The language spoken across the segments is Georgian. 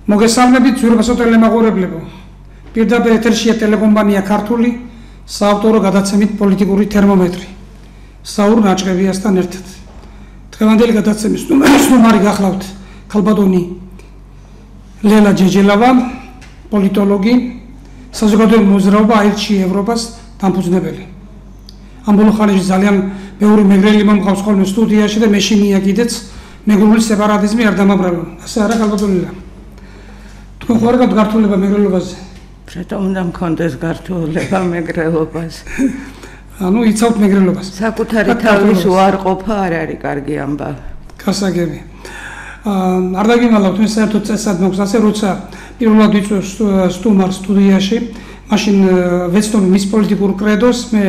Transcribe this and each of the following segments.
მოგესალმებით ძვირფასო ტელემაყურებლებო. პირდაპირ ეთერშია ტელეკომპანია ქართული საავტორო გადაცემით პოლიტიკური თერმომეტრი. საურ ნაჭყევიასთან ერთად. დღევანდელი გადაცემის სტუმარი გახლავთ ქალბატონი ლელა ჯეჯელავა, პოლიტოლოგი, საზოგადოებრივ მოძრაობა აირჩი ევროპას დამფუძნებელი. ამ ბოლო ხანებში ძალიან ბევრი მეგრელი მომყავს ხოლმე სტუდიაში და მე შინია კიდეც მეგრული სეპარატიზმი არ დამაბრალო. ასე არა ქალბატონილა? თქვენ ხარ გართულება მეგრელობაზე? რატომ უნდა მქონდეს გართულება მეგრელობაზე? ანუ იცავთ მეგრელობას. საკუთარი თავის უარყოფა არ არის კარგი ამბავი. გასაგები. არ დაგიმალავთ, მე საერთოდ წესად მაქვს ასე, როცა პირველად ვიწვევ სტუმარს სტუდიაში, მაშინ ვეცნობ მის პოლიტიკურ კრედოს, მე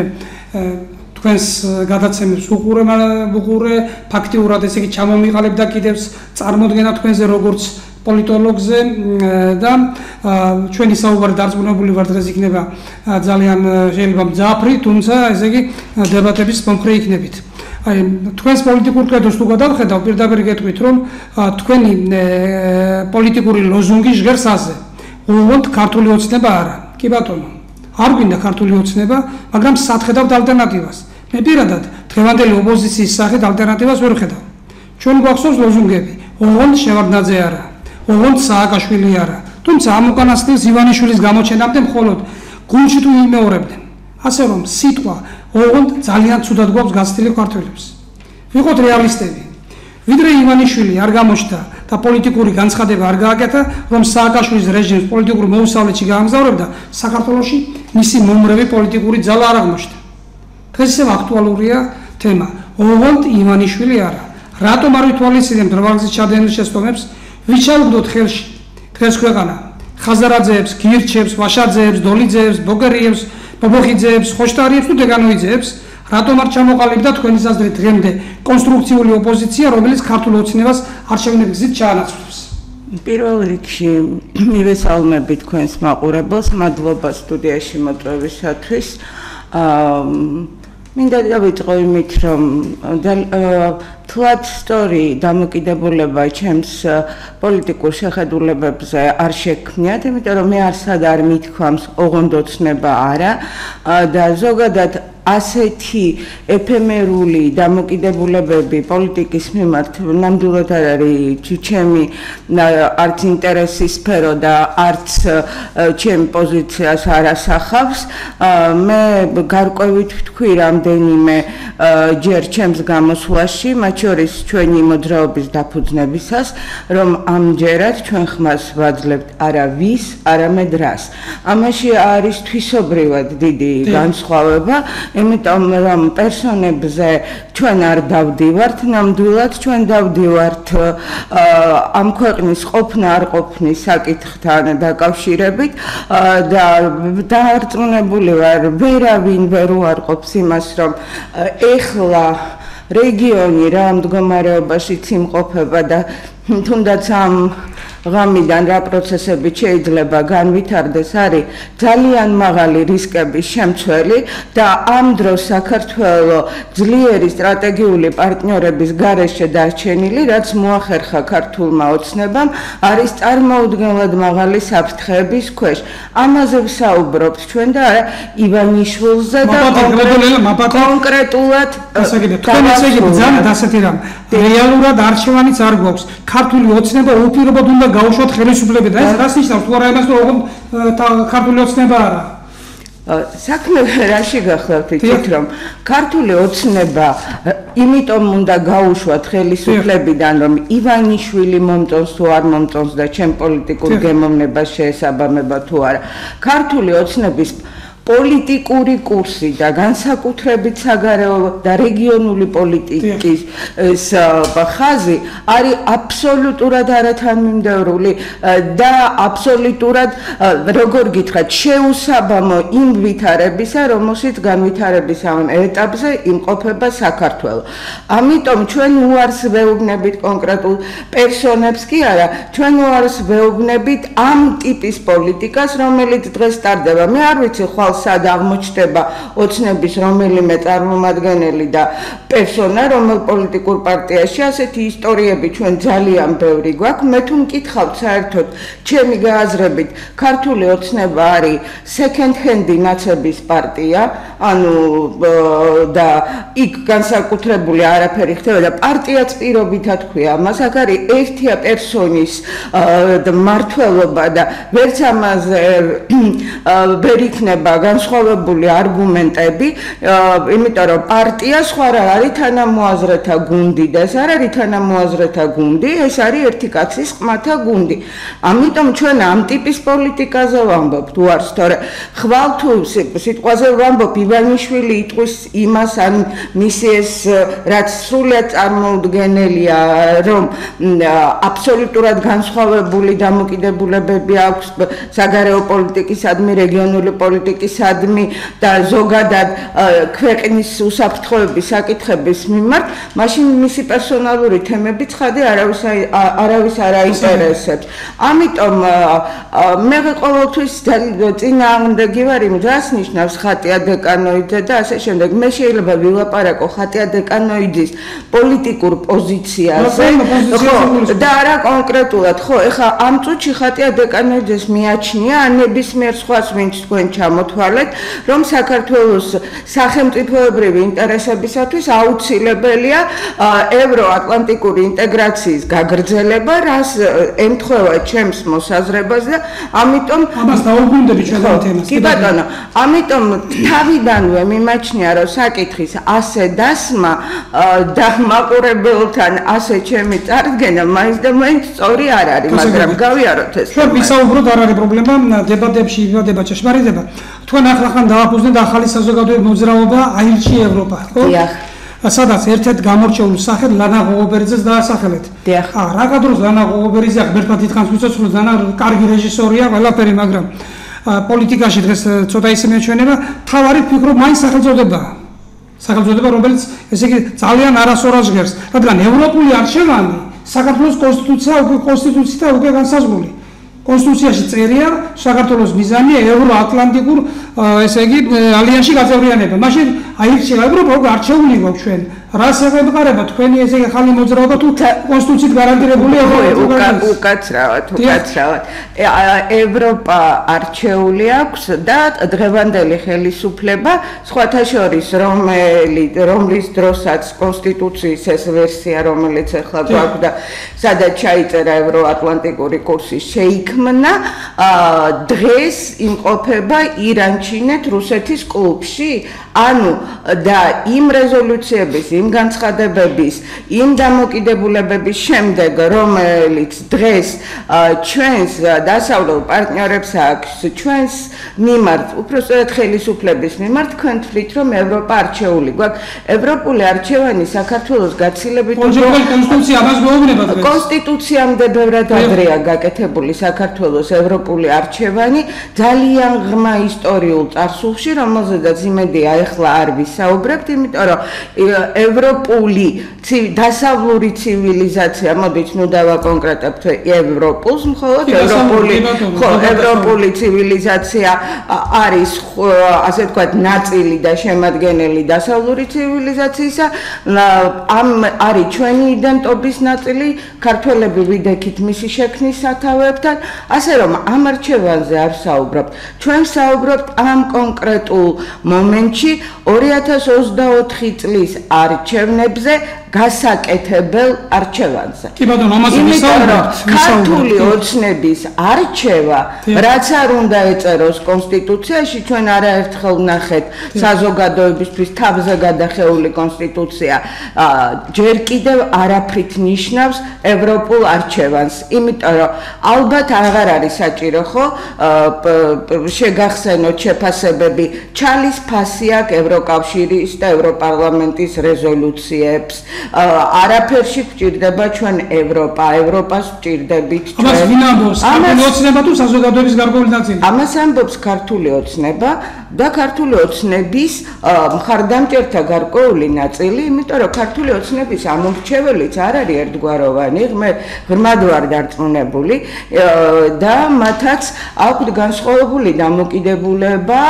თქვენს გადაცემებს ვუყურე, ფაქტიურად ესე იგი ჩამომიყალებ და კიდევ წარმოდგენა თქვენზე როგორც პოლიტოლოგზე და ჩვენი საუბარი დარწმუნებული ვარ დღეს იქნება ძალიან შეიძლება მძაფრი, თუმცა ესე იგი დებატების მომხრე იქნებით. აი თქვენს პოლიტიკურ კრედოს თუ გადავხედავ, პირდაპირ გეტყვით, რომ თქვენი პოლიტიკური ლოზუნგი ჟღერს ასე. უღონდ ქართული ოცნება არა. კი ბატონო. არ გვინდა ქართული ოცნება, მაგრამ სათხედავთ ალტერნატივას. მე პირადად დღევანდელი ოპოზიციის სახით ალტერნატივას ვერ ვხედავ. ჩვენ გვახსოვს ლოზუნგები. უღონდ შევარდნაძე არა. ოღონდ სააკაშვილი არა. თუმცა ამ უკანასკნელს ივანიშვილის გამოჩენამდე მხოლოდ გულში თუ იმეორებდნენ. ასე რომ სიტყვა ოღონდ ძალიან ცუდად გვაქვს გაცდილი ქართველებს. ვიყოთ რეალისტები. ვიდრე ივანიშვილი არ გამოჩნდა და პოლიტიკური განცხადება არ გააკეთა, რომ სააკაშვილის რეჟიმს პოლიტიკურ მოუსწავლეთში გაამგზავრებდა, საქართველოში მისი მომრევი პოლიტიკური ძალა არ აღმოჩნდა. დღეს ისევ აქტუალურია თემა. ოღონდ ივანიშვილი არა. რატომ არ ვითვალისწინებთ რვაგზის ჩადენილ შეცდომებს? ვიჩავგდოთ ხელში დღეს ქვეყანა ხაზარაძეებს, გირჩებს, ვაშაძეებს, დოლიძეებს, ბოგერიებს, ბობოხიძეებს, ხოშტარიებს თუ დეგანოიძეებს, რატომ არ ჩამოყალიბდა თქვენი აზრით დღემდე კონსტრუქციული ოპოზიცია, რომელიც ქართულ ოცნებას არჩევნების გზით ჩაანაცვლებს? პირველ რიგში მივესალმები თქვენს მაყურებელს, მადლობა სტუდიაში მოწვევისათვის. მინდა დავიწყო იმით, რომ თლად სწორი დამოკიდებულება ჩემს პოლიტიკურ შეხედულებებზე არ შექმნიათ, იმიტომ რომ მე არსად არ მithქვამს ოღონდ ოცნება არა და ზოგადად ასეთი ეფემერული დამოკიდებულებები პოლიტიკის მიმართ ნამდვილად არ არის ჩემი არც ინტერესის სფერო და არც ჩემი პოზიციას არ ასახავს. მე გარკვევით ვთქვი რამდენიმე ჯერ ჩემს გამოსვლაში, მათ შორის ჩვენი მოძრაობის დაფუძნებისას, რომ ამჯერად ჩვენ ხმას ვაძლევთ არა ვის, არამედ რას. ამაში არის თვისობრივად დიდი განსხვავება. იმიტომ რომ პერსონებზე ჩვენ არ დავდივართ, ნამდვილად ჩვენ დავდივართ ამ ქვეყნის ყოფნა არ ყოფნის საკითხთან დაკავშირებით და დარწმუნებული ვარ, ვერავინ ვერ უარყოფს იმას, რომ ეხლა რეგიონი რა მდგომარეობაშიც იმყოფება და თუნდაც ამ ღამიდან რა პროცესები შეიძლება განვითარდეს, არის ძალიან მაღალი რისკების შემცველი და ამ დროს საქართველოს ძლიერი სტრატეგიული პარტნიორების გარეშე დარჩენილი, რაც მოახერხა ქართულმა ოცნებამ, არის წარმოუდგენლად მაღალი საფრთხეების ქვეშ. ამაზე ვსაუბრობთ ჩვენ და არა ივანიშვილზე და კონკრეტულად თქვენ ესე იგი ბრძანეთ ასეთი რამ. რეალურად არჩევანიც არ გვაქვს. ქართული ოცნება უპირობოდ უნდა გაუშვათ ხელისუფლებით. ეს რას ნიშნავს? თუ არა იმას, რომ ოღონდ ქართული ოცნება არა. საქმე რაში გახლავთ იცით, რომ ქართული ოცნება იმიტომ უნდა გაუშვათ ხელისუფლებიდან, რომ ივანიშვილი მომწონს თუ არ მომწონს და ჩემ პოლიტიკურ გემოვნებას შეესაბამება თუ არა. ქართული ოცნების პოლიტიკური კურსი და განსაკუთრებით საგარეო და რეგიონული პოლიტიკის ხაზი არის აბსოლუტურად არათანმიმდევრული და აბსოლუტურად, როგორ გითხრათ, შეუსაბამო იმ ვითარებისა, რომელშიც განვითარების ამ ეტაპზე იმყოფება საქართველო. ამიტომ ჩვენ უარს ვეუბნებით კონკრეტულ პერსონებს კი არა, ჩვენ უარს ვეუბნებით ამ ტიპის პოლიტიკას, რომელიც დღეს ტარდება. მე არ ვიცი ხვალ სად აღმოჩნდება ოცნების რომელიმე წარმომადგენელი და პერსონა, რომელ პოლიტიკურ პარტიაში, ასეთი ისტორიები ჩვენ ძალიან ბევრი გვაქვს. მე თუ მკითხავთ საერთოდ, ჩემი გააზრებით, ქართული ოცნება არის second hand ნაცების პარტია, ანუ და იქ განსაკუთრებული არაფერი ხდება და პარტიაც პირობითად ქვია. მას აქ არის ერთია პერსონის მმართველობა და ვერც ამაზე ვერ იქნება განსხვავებული არგუმენტები, იმიტომ რომ პარტია სხვა რა არის თანამოაზრეთა გუნდი და ეს არ არის თანამოაზრეთა გუნდი, ეს არის ერთი კაცის ყმათა გუნდი. ამიტომ ჩვენ ამ ტიპის პოლიტიკაზე ვამბობთ, უარს, თორე ხვალ თუ სიტყვაზე ვამბობ, ივანიშვილი იტყვის იმას ან მისი ეს რაც სრულად წარმოუდგენელია, რომ აბსოლუტურად განსხვავებული დამოკიდებულებები აქვს საგარეო პოლიტიკისადმი, რეგიონული პოლიტიკისადმი და ზოგადად ქვეყნის უსაფრთხოების საკითხების მიმართ, მაშინ მისი პერსონალური თემები ცხადე არავის არ აინტერესებს. ამიტომ მე ყოველთვის წინააღმდეგი ვარ იმ რას ნიშნავს ხატია დეკანოიძე და ასე შემდეგ. მე შეიძლება ვილაპარაკო ხატია დეკანოიძის პოლიტიკურ პოზიციაზე და არა კონკრეტულად. ხო, ეხლა ამ წუთში ხატია დეკანოიძეს მიაჩნია ან ნებისმიერ სხვას, ვინც თქვენ ჩამოთვალეთ, რომ საქართველოს სახელმწიფოებრივი ინტერესებისათვის აუცილებელია ევროატლანტიკური ინტეგრაციის გაგრძელება, რაც ემთხვევა ჩემს მოსაზრებას და ამიტომ ამას დაუბრუნდები ჩვენ ამ თემას. კი ბატონო, ამიტომ თავიდანვე მიმაჩნია, რომ საკითხის ასე დასმა და მაყურებელთან ასე ჩემი წარდგენა მაინც და მაინც სწორი არ არის, მაგრამ გავიაროთ ეს. ჩვენ ვისაუბროთ, არ არის პრობლემა, დებატებში იბადება ჭეშმარიტება. თქვენ ახლახან დააფუძნეთ ახალი საზოგადოებრივი მოძრაობა აირჩი ევროპა, ხო? დიახ. სადაც ერთ-ერთ გამორჩეულ სახელს ლანა ღოღობერიძეს დაასახელეთ. დიახ. რა კადროს ლანა ღოღობერიძე ღმერთმა დიდხანს ვიცოცხლოს და კარგი რეჟისორია, ყველაფერი, მაგრამ პოლიტიკაში დღეს ცოტა ისე მეჩვენება, თავარი ფიქრობ მაინც სახელწოდება, რომელიც ესე იგი ძალიან არასწორად ჟღერს, რადგან ევროპული არჩევანი საქართველოს კონსტიტუცია უკვე განსაზღვრული. კონსტიტუციაში წერია საქართველოს მიზანია ევროატლანტიკურ ესე იგი ალიანსში გაწევრიანება. მაშინ აირჩევა ევროპა, უკვე არჩეული გვაქვს ჩვენ. რას ეხება თქვენი ესე იგი ახალი მოძრაობა თუ კონსტიტუციით გარანტირებული უკაცრავად. ევროპა არჩეული აქვს და დღევანდელი ხელისუფლება, სხვათა შორის რომლის დროსაც კონსტიტუციის ეს ვერსია, რომელიც ახლა გვაქვს და სადაც ჩაიწერა ევროატლანტიკური კურსი შეიქმნა, დღეს იმყოფება ირანჩინეთ რუსეთის კლუბში, ანუ და იმ რეზოლუციების, იმ განცხადებების, იმ დამოკიდებულებების შემდეგ, რომელიც დღეს ჩვენს დასავლელ პარტნიორებს აქვს, ჩვენს მიმართ, უпростоრად ხელისუფლების მიმართ, თქვენ თვლით, რომ ევროპა არჩეული გვაქვს. ევროპული არჩევანი საქართველოს გაცილებით კონსტიტუცია ამას გვეუბნება დღეს. კონსტიტუციამდე ბევრად ადრეა გაკეთებული საქართველოს ევროპული არჩევანი ძალიან ღრმა ისტორიულ წარსულში, რომელზედაც იმედია ეხლა არ ვისაუბრებთ, იმიტომ რომ ევროპული დასავლური ცივილიზაცია, მოდით ნუ დავაკონკრეტებთ ევროპულს, მხოლოდ ევროპული ცივილიზაცია არის ასე ვთქვათ ნაწილი და შემადგენელი დასავლური ცივილიზაციისა, ამ არის ჩვენი იდენტობის ნაწილი, ქართველები ვიდექით მისი შექმნის სათავეებთან, ასე რომ ამ არჩევანზე არ საუბრობთ. ჩვენ საუბრობთ ამ კონკრეტულ მომენტში 2024 წლის არჩევნებზე გასაკეთებელ არჩევანზე. კი ბატონო, ამაზე ვისაუბრებთ. ქართული ოცნების არჩევა, რაც არ უნდა ეწეროს კონსტიტუციაში, ჩვენ არაერთხელ ვნახეთ საზოგადოებისთვის თავზე გადახეული კონსტიტუცია, ჯერ კიდევ არაფრით ნიშნავს ევროპულ არჩევანს, იმიტომ რომ ალბათ აღარ არის საჭირო, ხო, შეგახსენოთ შეფასებები, ჩალის ფასი აქვს ევროკავშირის და ევროპარლამენტის რეზოლუციებს. არაფერში გვჭირდება ჩვენ ევროპას ვჭირდებით ჩვენ. ამას ვინ ამბობს? ქართული ოცნება თუ საზოგადოების გარკვეული ნაწილი? ამას ამბობს ქართული ოცნება, და ქართული ოცნების მხარდამჭერთა გარკვეული ნაწილი, იმიტომ რომ ქართული ოცნების ამორჩეველიც არ არის ერთგვაროვანი, ღრმად ვარ დარწმუნებული და მათაც აქვთ განსხვავებული დამოკიდებულება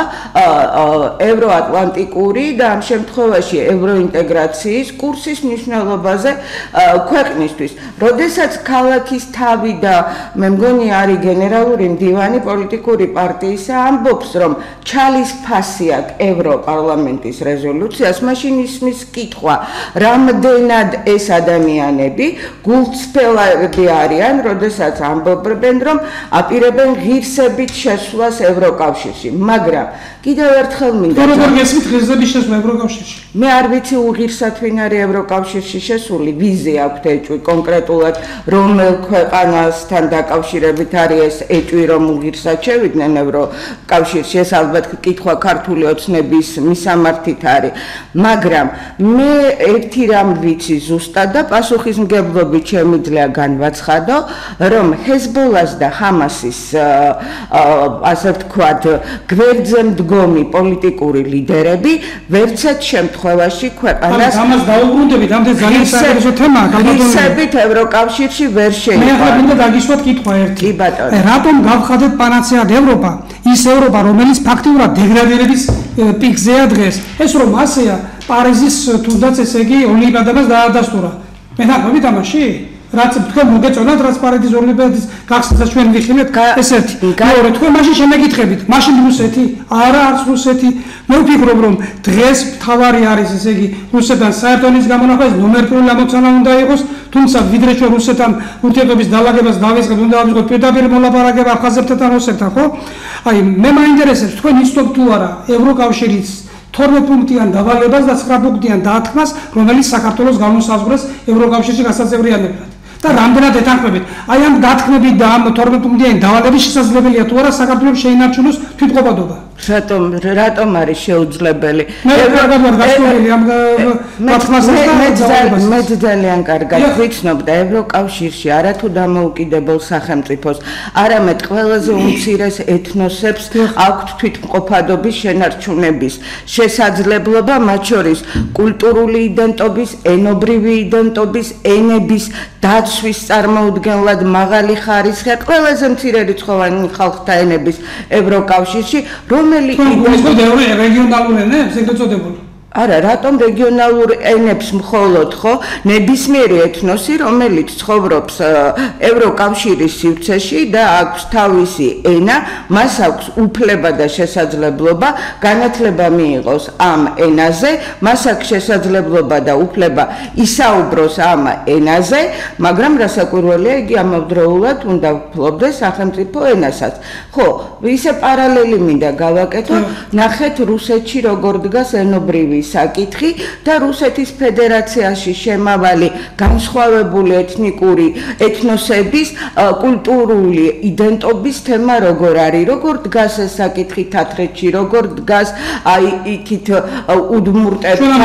ევროატლანტიკური და ამ შემთხვევაში ევროინტეგრაციის კურსის მნიშვნელობაზე ქვეყნისთვის. როდესაც ქალაქის თავი და მე მგონი არის გენერალური მდივანი პოლიტიკური პარტიისა ამბობს, რომ ჩალის ფასი აქვს ევროპარლამენტის რეზოლუციას, მაშინ ისმის კითხვა, რამდენად ეს ადამიანები გულწრფელები არიან, როდესაც ამბობენ, რომ აპირებენ ღირსებით შესვლას ევროკავშირში, მაგრამ კიდევ ერთხელ მინდა როგორ გესმით ღირსების შესვლა ევროკავშირში? მე არ ვიცი უღირსად ვინ არის ევროკავშირში შესული, ვიზი აქვთ ეჭვი კონკრეტულად რომელ ქვეყანასთან დაკავშირებით არის ეს ეჭვი, რომ უღირსად შევიდნენ ევროკავშირში, ეს ალბათ კითხვა ქართული ოცნების მისამართით არის, მაგრამ მე ერთი რამ ვიცი ზუსტად და პასუხისმგებლობით შემიძლია განვაცხადო, რომ ჰეზბოლას და ჰამასის ასე ვთქვათ გვერდზე მდგომი პოლიტიკური ლიდერები ვერცერთ შემთხვევაში ქვეყანას ამას დაუბრუნდებით, ამდენ ძალიან საინტერესო თემაა გაბატონებული. ღირსებით ევროკავშირში ვერ შეიძლება. მე ახლა მინდა დაგისვათ კითხვა ერთი. კი ბატონო. რატომ გავხადეთ პანაცეად ევროპა? ის ევროპა, რომელიც ფაქტიურად დეგრადირების პიკზეა დღეს. ეს რომ ასეა, პარიზის თუნდაც ესე იგი ოლიმპიადას დაადასტურა. მე ნაკვები თამაში? რაც თქვენ მოგეწონათ, რაც პარიზის ოლიმპიადის გახსნას ჩვენ ვიხილეთ, ეს ერთი. მეორე, თქვენ მაშინ შემეკითხებით, მაშინ რუსეთი? არა, არც რუსეთი. მე ვფიქრობ, რომ დღეს მთავარი არის ესე იგი რუსეთთან საერთონის გამონახვა, ნომერ 1 ამოცანა უნდა იყოს, თუმცა ვიდრე ჩვენ რუსეთთან ურთიერთობის დაალაგებას დავიწყებთ, უნდა დავიწყოთ პირდაპირ მოლაპარაკება აფხაზებთან, რუსეთთან, ხო? აი, მე მაინტერესებს, თქვენ იცნობთ თუ არა ევროკავშირის 12 პუნქტიან დავალებას და 9 პუნქტიან დათქმას, რომელიც საქართველოს განუსაზღვრეს ევროკავშირში გასაწევრიანებლად. და რამდენად ეთანხმებით? აი ამ დათქმებით და ამ 12 პუნქტიანი დავალების შესაძლებელია თუ არა საქართველოს შეინარჩუნოს თვითყოფადობა? რატომ არის შეუძლებელი? მე კარგად ვარ გასული ამ დათქმასთან და მე ძალიან კარგად ვიცნობ და ევროკავშირში არათუ დამოუკიდებელ სახელმწიფოს, არამედ ყველაზე უმცირეს ეთნოსებს აქვთ თვითმყოფადობის შენარჩუნების შესაძლებლობა, მათ შორის კულტურული იდენტობის, ენობრივი იდენტობის, ენების დაცვის წარმოუდგენლად მაღალი ხარისხი, ყველაზე მცირერიცხოვანი ხალხთა ენების ევროკავშირში, რომელი რეგიონალურ ენებს ეგრეთ წოდებულ. არა, რატომ რეგიონალურ ენებს მხოლოდ, ხო? ნებისმიერი ეთნოსი, რომელიც ცხოვრობს ევროკავშირის სივრცეში და აქვს თავისი ენა, მას აქვს უფლება და შესაძლებლობა განათლება მიიღოს ამ ენაზე, მას აქვს შესაძლებლობა და უფლება ისაუბროს ამ ენაზე, მაგრამ რასაკვირველია, იგი ამავდროულად უნდა ფლობდეს სახელმწიფო ენასაც. ხო, ისე პარალელი მინდა გავაკეთო, ნახეთ რუსეთში როგორ დგას ენობრივი საკითხი და რუსეთის ფედერაციაში შემავალი განსხვავებული ეთნიკური ეთნოსების კულტურული იდენტობის თემა როგორ არის, როგორ დგას ეს საკითხი თათრეთში, როგორ დგას აი იქით უდმურტებთან.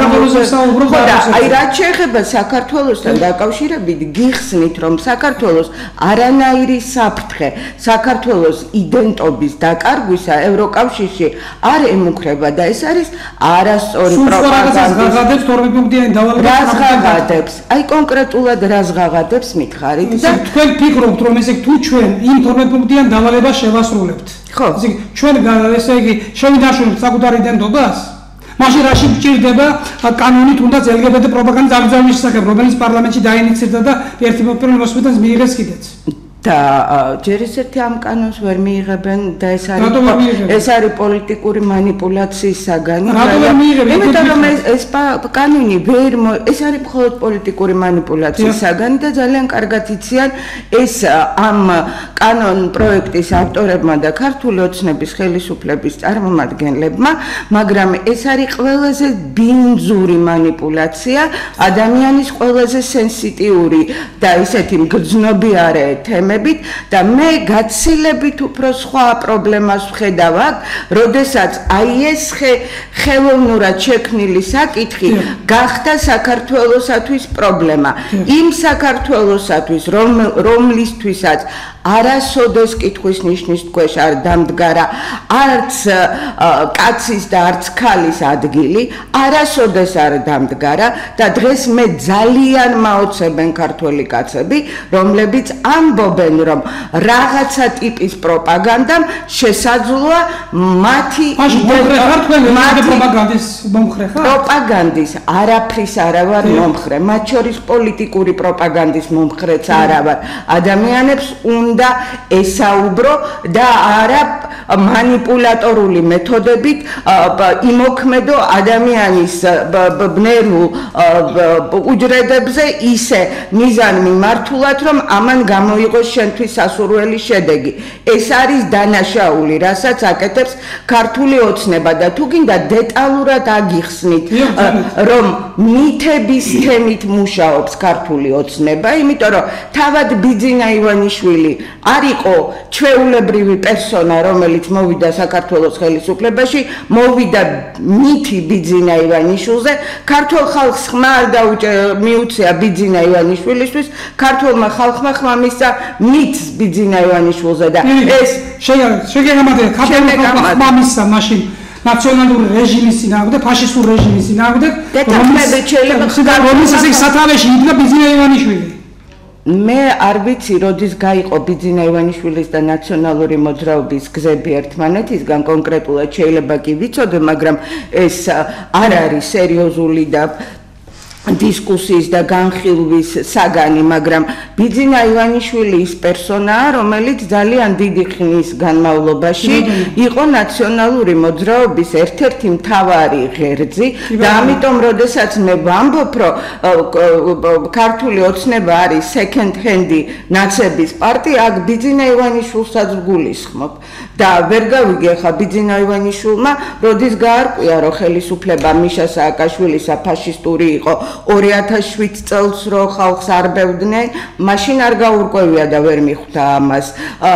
აი რაც შეეხება საქართველოსთან დაკავშირებით, გიხსნით, რომ საქართველოს არანაირი საფრთხე საქართველოს იდენტობის დაკარგვისა ევროკავშირში არ ემუქრება და ეს არის არასწორი პროპაგანდის რას ღაღადებს? აი კონკრეტულად რას ღაღადებს მითხარით და თქვენ ფიქრობთ, რომ ესე თუ ჩვენ იმ 12 პუნქტიან დავალებას შევასრულებთ? ხო. ესე იგი ჩვენ ესე იგი შევინარჩუნებთ საკუთარ იდენტობას? მაშინ რაში გჭირდება კანონი თუნდაც LGBT პროპაგანდის აღძრავის შესახებ, რომელიც პარლამენტში დაინიცირდა და ერთი მოსმენას მიიღეს კიდეც. და ჯერ ის ერთი ამ კანონს ვერ მიიღებენ და ეს არის პოლიტიკური манипуляციის საგანი. იმიტომ რომ ეს კანონი ეს არის მხოლოდ პოლიტიკური манипуляციის საგანი და ძალიან კარგად იციან ეს ამ კანონ პროექტის ავტორებმა და ქართული ოცნების ხელისუფლების წარმომადგენლებმა, მაგრამ ეს არის ყველაზე ბინძური манипуляცია, ადამიანის ყველაზე სენსიტიური და ისეთი მგრძნობიარე თემები და მე გაცილებით უფრო სხვა პრობლემას ვხედავ აქ, როდესაც აი ეს ხელოვნურად შექმნილი საკითხი გახდა საქართველოსათვის პრობლემა. იმ საქართველოსათვის, რომლისთვისაც არასოდეს კითხვის ნიშნის ქვეშ არ დამდგარა არც კაცის და არც ქალის ადგილი, არასოდეს არ დამდგარა და დღეს მე ძალიან მაოცებენ ქართველი კაცები, რომლებიც ამბობენ, რომ რაღაცა ტიპის პროპაგანდამ შესაძლოა მათი პროპაგანდის მომხრე ხარ? პროპაგანდის არაფრის არა ვარ მომხრე, მათ შორის პოლიტიკური პროპაგანდის მომხრეც არა ვარ. ადამიანებს უნდა ესაუბრო და არა მანიპულატორული მეთოდებით იმოქმედო ადამიანის ბნელულ უჯრედებზე ისე მიზანმიმართულად, რომ ამან გამოიღოს შენთვის სასურველი შედეგი. ეს არის დანაშაული, რასაც აკეთებს ქართული ოცნება და თუ გინდა დეტალურად აგიხსნით, რომ მითების თემით მუშაობს ქართული ოცნება, იმიტომ რომ თავად ბიძინა ივანიშვილი არ იყო ჩვეულებრივი პერსონა, რომელიც მოვიდა საქართველოს ხელისუფლებაში, მოვიდა მითი ბიძინა ივანიშვილზე, ქართულ ხალხს ხმა არ მიუწია ბიძინა ივანიშვილისთვის, ქართულმა ხალხმა ხმა მისცა მითს ბიძინა ივანიშვილზე და ეს შეგეგამადე ქართულმა ხალხმა ხმა მისცა მაშინ ნაციონალური რეჟიმის წინააღმდეგ, ფაშისტური რეჟიმის წინააღმდეგ, რომლის ესე სათავეში იდგა ბიძინა ივანიშვილი. მე არ ვიცი, როდის გაიყო ბიძინა ივანიშვილის და ნაციონალური მოძრაობის გზები ერთმანეთისგან, კონკრეტულად შეიძლება კი ვიცოდე, მაგრამ ეს არ არის სერიოზული და დისკუსიის და განხილვის საგანი, მაგრამ ბიძინა ივანიშვილი ის პერსონაა, რომელიც ძალიან დიდი ხნის განმავლობაში იყო ნაციონალური მოძრაობის ერთ-ერთი მთავარი ღერძი და ამიტომ, როდესაც მე ვამბობ, რომ ქართული ოცნება არის second hand-ი ნაცების პარტია, აქ ბიძინა ივანიშვილსაც გულისხმობ და ვერ გავიგე ხა ბიძინა ივანიშვილმა, როდის გაარკვია, რომ ხელისუფლება მიშა სააკაშვილისა ფაშისტური იყო 2007 წელს რო ხალხს არბევდნენ, მაშინ არ გაურკვევია და ვერ მიხვდა ამას.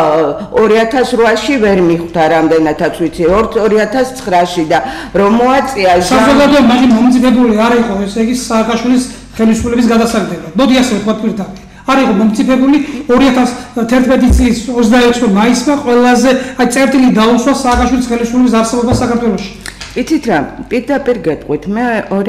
2008-ში ვერ მიხვდა, რამდენადაც ვიცი, 2009-ში და რომ მოაწია საზოგადოება მაშინ მომწიფებული არ იყო, ესე იგი სააკაშვილის ხელისუფლების გადასაგდება. მოდი ასე ვთქვათ პირდაპირ. არ იყო მომწიფებული 2011 წლის 26 მაისმა ყველაზე წერტილი დაუსვა სააკაშვილის ხელისუფლების არსებობა საქართველოში. იცით რა, პირდაპირ გეტყვით, მე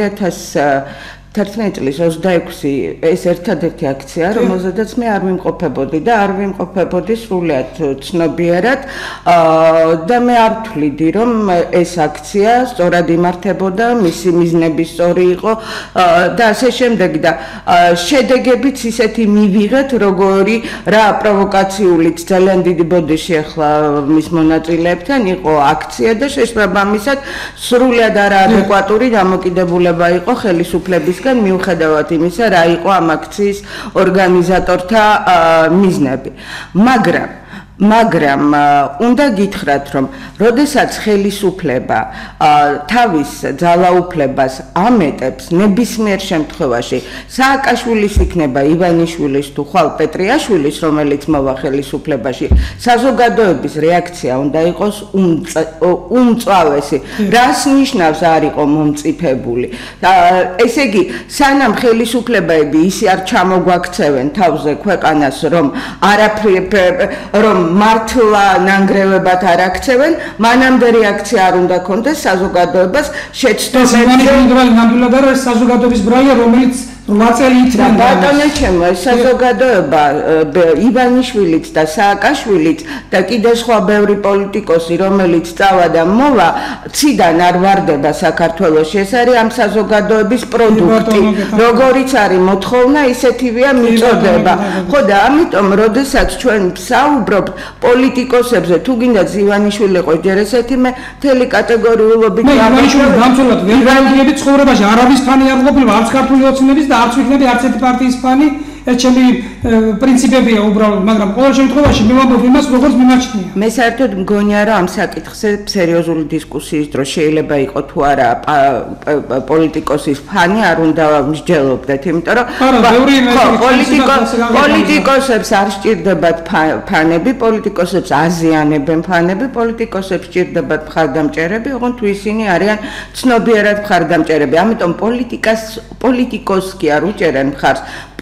2011 წლის 26 ეს ერთადერთი აქცია, რომელზედაც მე არ ვიმყოფებოდი და არ ვიმყოფებოდი სრულად ცნობიერად და მე არ ვთვლიდი, რომ ეს აქცია სწორად იმართებოდა, მისი მიზნები სწორი იყო და ასე შემდეგ და შედეგებიც ისეთი მივიღეთ, როგორი რა პროვოკაციულიც ძალიან დიდი ბოდიში ახლა მის მონაწილეებთან იყო აქცია და შესაბამისად სრულად არაადეკვატური დამოკიდებულება იყო ხელისუფლების მიუხედავად იმისა, რა იყო ამ აქციის ორგანიზატორთა მიზნები. მაგრამ უნდა გითხრათ, რომ როდესაც ხელისუფლება თავის ძალაუფლებას ამეტებს ნებისმიერ შემთხვევაში, სააკაშვილის იქნება ივანიშვილის თუ ხვალ პეტრიაშვილის, რომელიც მოვა ხელისუფლებაში, საზოგადოების რეაქცია უნდა იყოს უმწვავესი. რას ნიშნავს არ იყო მომწიფებული? ესე იგი, სანამ ხელისუფლებები ისე არ ჩამოგვაქცევენ თავზე ქვეყანას, რომ მართლა ნანგრევებად არ აქცევენ, მანამდე რეაქცია არ უნდა ქონდეს საზოგადოებას შეცდომებზე. ნამდვილად არა, ეს საზოგადოების ბრალია, რომელიც 8 წელი ითვლება. ბატონო ჩემო, საზოგადოება ივანიშვილიც და სააკაშვილიც და კიდე სხვა ბევრი პოლიტიკოსი, რომელიც წავა და მოვა, ციდან არ ვარდება საქართველოში. ეს არის ამ საზოგადოების პროდუქტი. როგორიც არის მოთხოვნა, ისეთივეა მიწოდება. ხო და ამიტომ, როდესაც ჩვენ ვსაუბრობთ პოლიტიკოსებზე, თუ გინდათ ივანიშვილი იყო ჯერ ესეთი, მე მთელი კატეგორიულობით ივანიშვილი დამცველად ვერ გავიგები ცხოვრებაში, არავის ფანი არ ყოფილა, არც ქართული ოცნების და არც ვიქნები არც ერთი პარტიის ფანი, ეს ჩემი პრინციპებია უბრალოდ, მაგრამ ყოველ შემთხვევაში მე ვამბობ იმას, როგორც მიმაჩნია. მე საერთოდ მგონია, რომ ამ საკითხზე სერიოზული დისკუსიის დროს შეიძლება იყოს თუ არა პოლიტიკოსის ფანი, არ უნდა მსჯელობდეთ, იმიტომ რომ პოლიტიკოსებს არ სჭირდებათ ფანები, პოლიტიკოსებს აზიანებენ ფანები, პოლიტიკოსებს სჭირდებათ მხარდამჭერები, ოღონდ თუ ისინი არიან ცნობიერად მხარდამჭერები. ამიტომ პოლიტიკოს კი არ უჭერენ მხარს, პოლიტიკა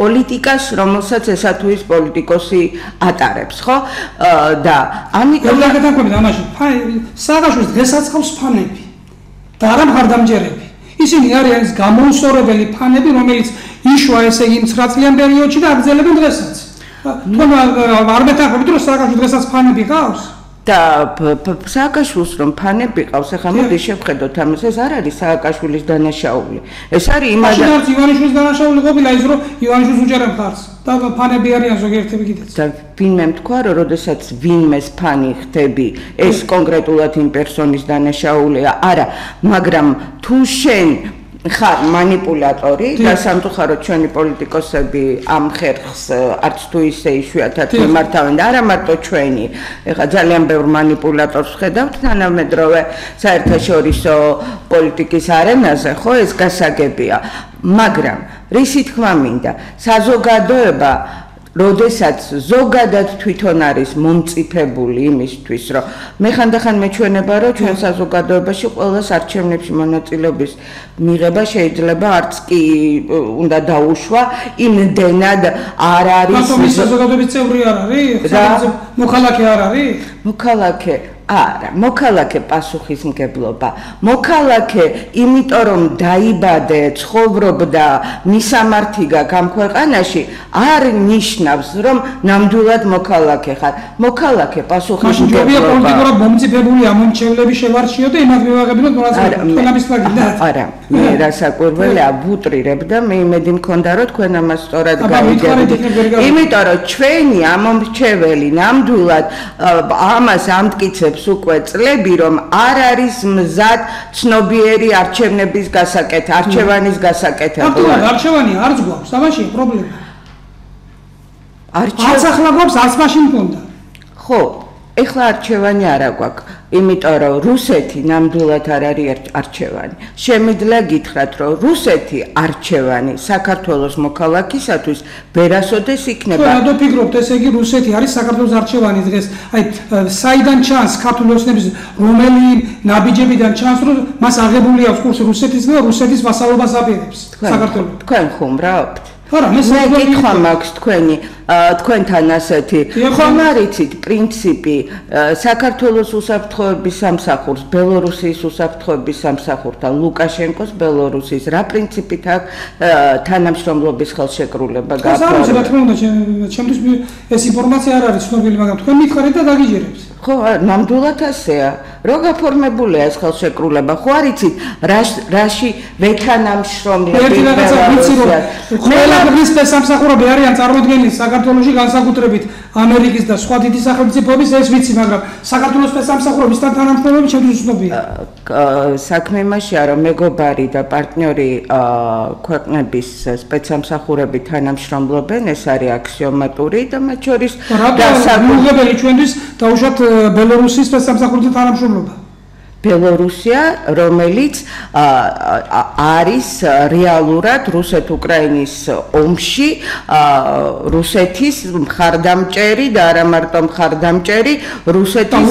პოლიტიკას, რომელსაც ესა თუ ის პოლიტიკოსი ატარებს, ხო? და ამიტომ გაგეთანხმებით ამაში, სააკაშვილის დღესაც ყავს ფანები და არა მხარდამჭერები. ისინი არიან ის გამოუსწორებელი ფანები, რომელიც იშვა ესე იმ 9 წლიან პერიოდში და აგრძელებენ დღესაც. თქვენ არ მეთანხმებით, რომ სააკაშვილის დღესაც ფანები ყავს? და სააკაშვილს რომ ფანები ყავს, ახლა მოდი შევხედოთ ამას, ეს არ არის სააკაშვილის დანაშაული. ეს არის იმ ადამიანის ივანიშვილის დანაშაული ყოფილა ის, რომ ივანიშვილს უჭერენ მხარს და ფანები არიან ზოგიერთები კიდეც. და ვინმე თქვა, რომ როდესაც ვინმეს ფანი ხდები, ეს კონკრეტულად იმ პერსონის დანაშაულია, არა, მაგრამ თუ შენ ხარ манипуляტორი და სამწუხაროდ ჩვენი პოლიტიკოსები ამ ხერხს არც თუ ისე იშვიათად მიმართავენ და არა მარტო ჩვენი, ეხლა ძალიან ბევრ манипуляტორს ხედავთ თანამედროვე საერთაშორისო პოლიტიკის არენაზე, ხო, ეს გასაგებია, მაგრამ რისი თქმა მინდა, საზოგადოება როდესაც ზოგადად თვითონ არის მომწიფებული იმისთვის, რომ მე ხანდახან მეჩვენება, რომ ჩვენ საზოგადოებაში ყველას არჩევნებში მონაწილეობის მიღება შეიძლება არც კი უნდა დაუშვა, იმდენად არ არის. რატომ ის საზოგადოების წევრი არ არის? მოქალაქე არ არის? მოქალაქე არა, მოქალაქე პასუხისმგებლობა. მოქალაქე, იმიტომ რომ დაიბადე, ცხოვრობდა, მისამართი გაქვს ამ ქვეყანაში, არ ნიშნავს, რომ ნამდვილად მოქალაქე ხარ. მოქალაქე პასუხისმგებლობა. პოლიტიკურად მომწიფებული ამომრჩევლები შევარჩიო და იმათ მივაღებინოთ მონაწილეობა. არა, მე რასაკვირველია ვუტრირებ და მე იმედი მქონდა, რომ თქვენ ამას სწორად გავიგებთ. იმიტომ რომ ჩვენი ამომრჩეველი ნამდვილად ამას ამტკიცებს უკვე წლები, რომ არ არის მზად ცნობიერი არჩევნების გასაკეთება, არჩევანის გასაკეთება. არჩევანი არც გვაქვს, ამაშია პრობლემა. არც ახლა გვაქვს, არც მაშინ მქონდა. ხო, ეხლა არჩევანი არა გვაქვს, იმიტომ რომ რუსეთი ნამდვილად არ არის არჩევანი. შემიძლია გითხრათ, რომ რუსეთი არჩევანი საქართველოს მოქალაქისათვის ვერასოდეს იქნება. რატო ფიქრობთ, ესე იგი რუსეთი არის საქართველოს არჩევანი დღეს? აი, საიდან ჩანს ქართული ოცნების რომელი ნაბიჯებიდან ჩანს, რომ მას აღებული აქვს კურსი რუსეთის და რუსეთის ვასალობას აპირებს საქართველოს? თქვენ ხუმრობთ? არა, მე გითხრა მაქვს თქვენთან ასეთი ხომ არ იცით პრინციპი საქართველოს უსაფრთხოების სამსახურს, ბელორუსიის უსაფრთხოების სამსახურს და ლუკაშენკოს ბელორუსის რა პრინციპით აქვს თანამშრომლობის ხელშეკრულება გაფორმებული? რა თქმა უნდა, ჩემთვის ეს ინფორმაცია არ არის ცნობილი, მაგრამ თქვენ მითხარით და დაგიჯერებთ. ხო, ნამდვილად ასეა. რო გაფორმებულია ეს ხელშეკრულება, ხო არ იცით რაში ვეთანამშრომლები ერთი რაღაცა ვიცი, რომ ყველა ქვეყნის სამსახურები არიან წარმოდგენილი საქართველოში განსაკუთრებით ამერიკის და სხვა დიდი სახელმწიფოების, ეს ვიცი, მაგრამ საქართველოს სამსახურებისთან თანამშრომლობები ჩემთვის უცნობია. საქმე იმაშია, რომ მეგობარი და პარტნიორი ქვეყნების სპეცსამსახურები თანამშრომლობენ, ეს არის აქსიომატური და მათ შორის დასაგებელი ჩვენთვის დაუშვათ ბელორუსის სპეცსამსახურებთან თანამშრომლობა. ბელორუსია, რომელიც არის რეალურად რუსეთ-უკრაინის ომში რუსეთის მხარდამჭერი და არა მარტო მხარდამჭერი, რუსეთის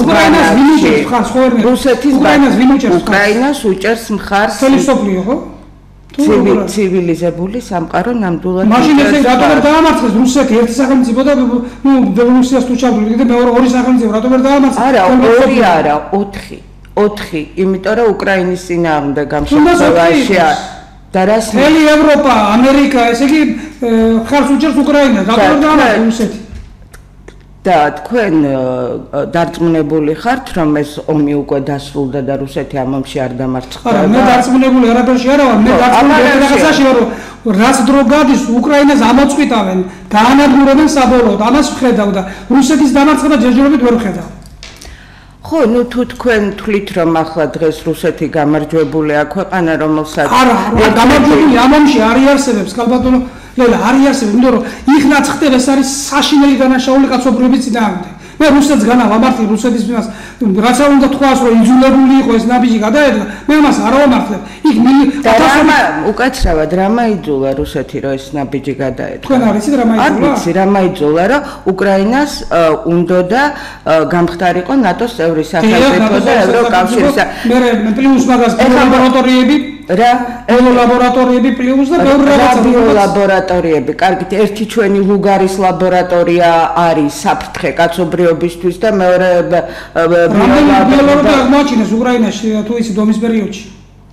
უკრაინას უჭერს მხარს ხელისოფლიო, ხო? ცივილიზებული სამყარო ნამდვილად. მაშინ ესე რატომ ვერ დაამარცხეს რუსეთი ერთი სახელმწიფო და ბელორუსიას თუ ჩავდრული და მეორე ორი სახელმწიფო რატომ ვერ დაამარცხეს? არა, ორი არა, 4, იმიტომ რომ უკრაინის წინააღმდეგ გამშემოვლაშია და რას მთელი ევროპა, ამერიკა, ესე იგი ხარს უჭერს უკრაინას, რატომ ვერ დაამარცხეს რუსეთი? და თქვენ დარწმუნებული ხართ, რომ ეს ომი უკვე დასრულდა და რუსეთი ამ ომში არ დამარცხდა? არა, მე დარწმუნებული არაფერში არა ვარ, მე დარწმუნებული რაღაცაში ვარ, რომ რაც დრო გადის, უკრაინას ამოწყვიტავენ, დაანადგურებენ საბოლოოდ, ამას ვხედავ და რუსეთის დამარცხება ჯერჯერობით ვერ ვხედავ. ხო, ნუ თუ თქვენ თვლით, რომ ახლა დღეს რუსეთი გამარჯვებულია ქვეყანა, რომელსაც არა, გამარჯვებული ამ ომში არ იარსებებს, კალბატონო ლელა, არ იარსებებს, იმიტომ რომ იქნაც ხდება, ეს არის საშინელი დანაშაული კაცობრიობის წინააღმდეგ. მე რუსეთს განავამართლებ, რუსეთის მიმართ, რაცა უნდა თქვას, რომ იძულებული იყო ეს ნაბიჯი გადაედგა, მე ამას არ ავამართლებ. იქ უკაცრავად რა მაიძულა რუსეთი, რომ ეს ნაბიჯი გადაედგა? თქვენ არ იცით რა მაიძულა? არ ვიცი რა მაიძულა, რომ უკრაინას უნდა გამხდარიყო ნატოს წევრი სახელმწიფო და ევროკავშირის. მე პლუს მაგას ლაბორატორიები რა ლაბორატორიები პლუს და ბევრი რაღაცა ლაბორატორიები. კარგით, ერთი ჩვენი ლუგარის ლაბორატორია არის საფრთხე კაცობრიობისთვის და მეორე ბიოლოგია აღმოაჩინეს უკრაინაში თუ იცი დომის პერიოდში.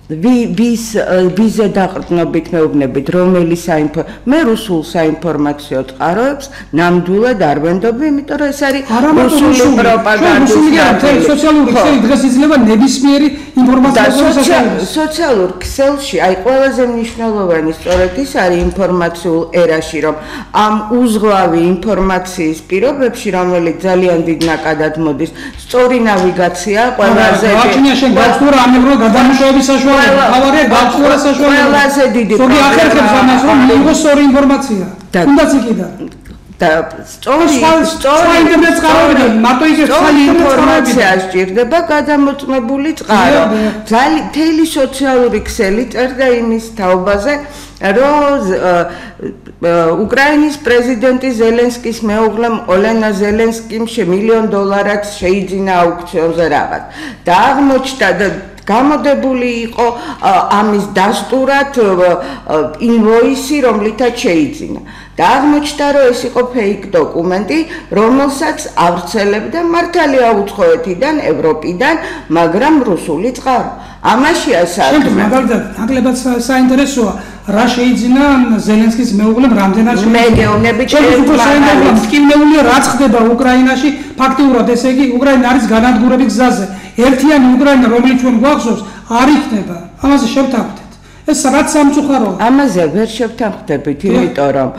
ვიზე დაყრდნობით მეუბნებით, რომელი მე რუსულ საინფორმაციო წყაროებს ნამდვილად არ ვენდობ, იმიტომ რომ ეს არის რუსული პროპაგანდის ნაწილი. სოციალური ქსელი დღეს იძლევა ნებისმიერი ინფორმაციას. სოციალურ ქსელში, აი ყველაზე მნიშვნელოვანი სწორედ ის არის ინფორმაციულ ერაში, რომ ამ უზღვავი ინფორმაციის პირობებში, რომელიც ძალიან დიდ ნაკადად მოდის, სწორი ნავიგაცია ყველაზე ავარია გაწურა საშუალება. ყველაზე დიდი ზოგი ახერხებს ამას რომ მიიღოს სწორი ინფორმაცია. თუნდაც იქიდან. და სწორი ინტერნეტ წყაროებიდან მარტო იგებს ინფორმაცია სჭირდება გადამოწმებული წყარო. მთელი სოციალური ქსელი წერდა იმის თაობაზე, რომ უკრაინის პრეზიდენტი ზელენსკის მეუღლემ ოლენა ზელენსკიმ $1 მილიონ შეიძინა აუქციონზე რაღაც. და აღმოჩნდა და გამოდებული იყო ამის დასტურად ინვოისი, რომლითაც შეიძინა. და აღმოჩნდა, რომ ეს იყო ფეიქ დოკუმენტი, რომელსაც ავრცელებდა მართალია უცხოეთიდან, ევროპიდან, მაგრამ რუსული წყარო. ამაშია საქმე. მაგალითად, ნაკლებად საინტერესოა, რა შეიძინა ზელენსკის მეუღლემ რამდენად მე გეუბნები მტკივნეულია რაც ხდება უკრაინაში, ფაქტიურად ესე იგი უკრაინა არის განადგურების გზაზე. ერთიანი უკრაინა, რომელიც ჩვენ გვახსოვს, არ იქნება. ამაზე შევთანხმდით. ეს რაც სამწუხაროა. ამაზე ვერ შევთანხმდებით, იმიტომ რომ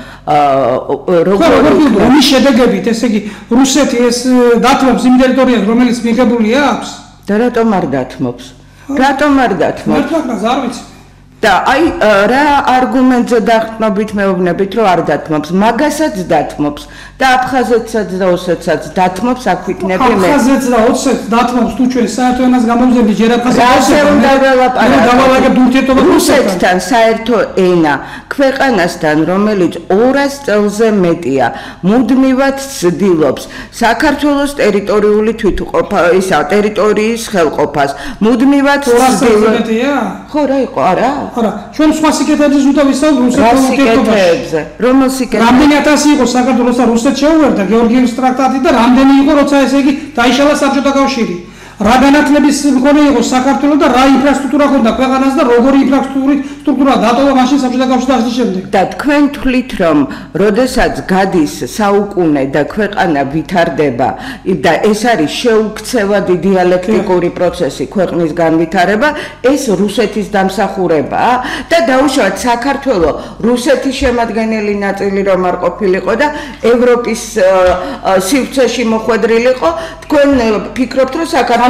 როგორ ომის შედეგებით, ესე იგი რუსეთი ეს დათმობს იმ ტერიტორიას, რომელიც მიღებული აქვს და რატომ არ დათმობს? რატომ არ დათმობს? მართლაც არ ვიცი. და აი რა არგუმენტზე დაყრდნობით მეუბნებით, რომ არ დათმობს, მაგასაც დათმობს და აფხაზეთსაც და ოსეთსაც დათმობს, აქ ვიქნები მე. აფხაზეთს და ოსეთს დათმობს თუ ჩვენ საერთო ენას გამოვზენდი ჯერ აფხაზეთს უნდა დავალაგებ ურთიერთობა რუსეთთან საერთო ენა ქვეყანასთან, რომელიც 200 წელზე მეტია, მუდმივად ცდილობს საქართველოს ტერიტორიული თვითმყოფა, ისა ტერიტორიის ხელყოფას, მუდმივად ცდილობს. ხო რა იყო არა? არა, ჩვენ სხვა სიკეთეებზე უნდა ვისაუბროთ რუსეთის ურთიერთობაზე. რომელ სიკეთეზე? რამდენი 1000 იყო საქართველოს და რუსეთს შეუერთდა გეორგიევის ტრაქტატი და რამდენი იყო როცა ესე იგი დაიშალა საბჭოთა კავშირი. რა განათლების მქონე იყო საქართველოს და რა ინფრასტრუქტურა ჰქონდა ქვეყანას და როგორი ინფრასტრუქტურა დატოვა მაშინ საბჭოთა კავშირის დაშლის შემდეგ. და თქვენ თვლით რომ როდესაც გადის საუკუნე და ქვეყანა ვითარდება და ეს არის შეუქცევადი დიალექტიკური პროცესი ქვეყნის განვითარება, ეს რუსეთის დამსახურებაა და დაუშვათ საქართველოს რუსეთის შემადგენელი ნაწილი რომ არ ყოფილიყო და ევროპის სივრცეში მოხვედრილიყო, თქვენ ფიქრობთ რომ საქართველოს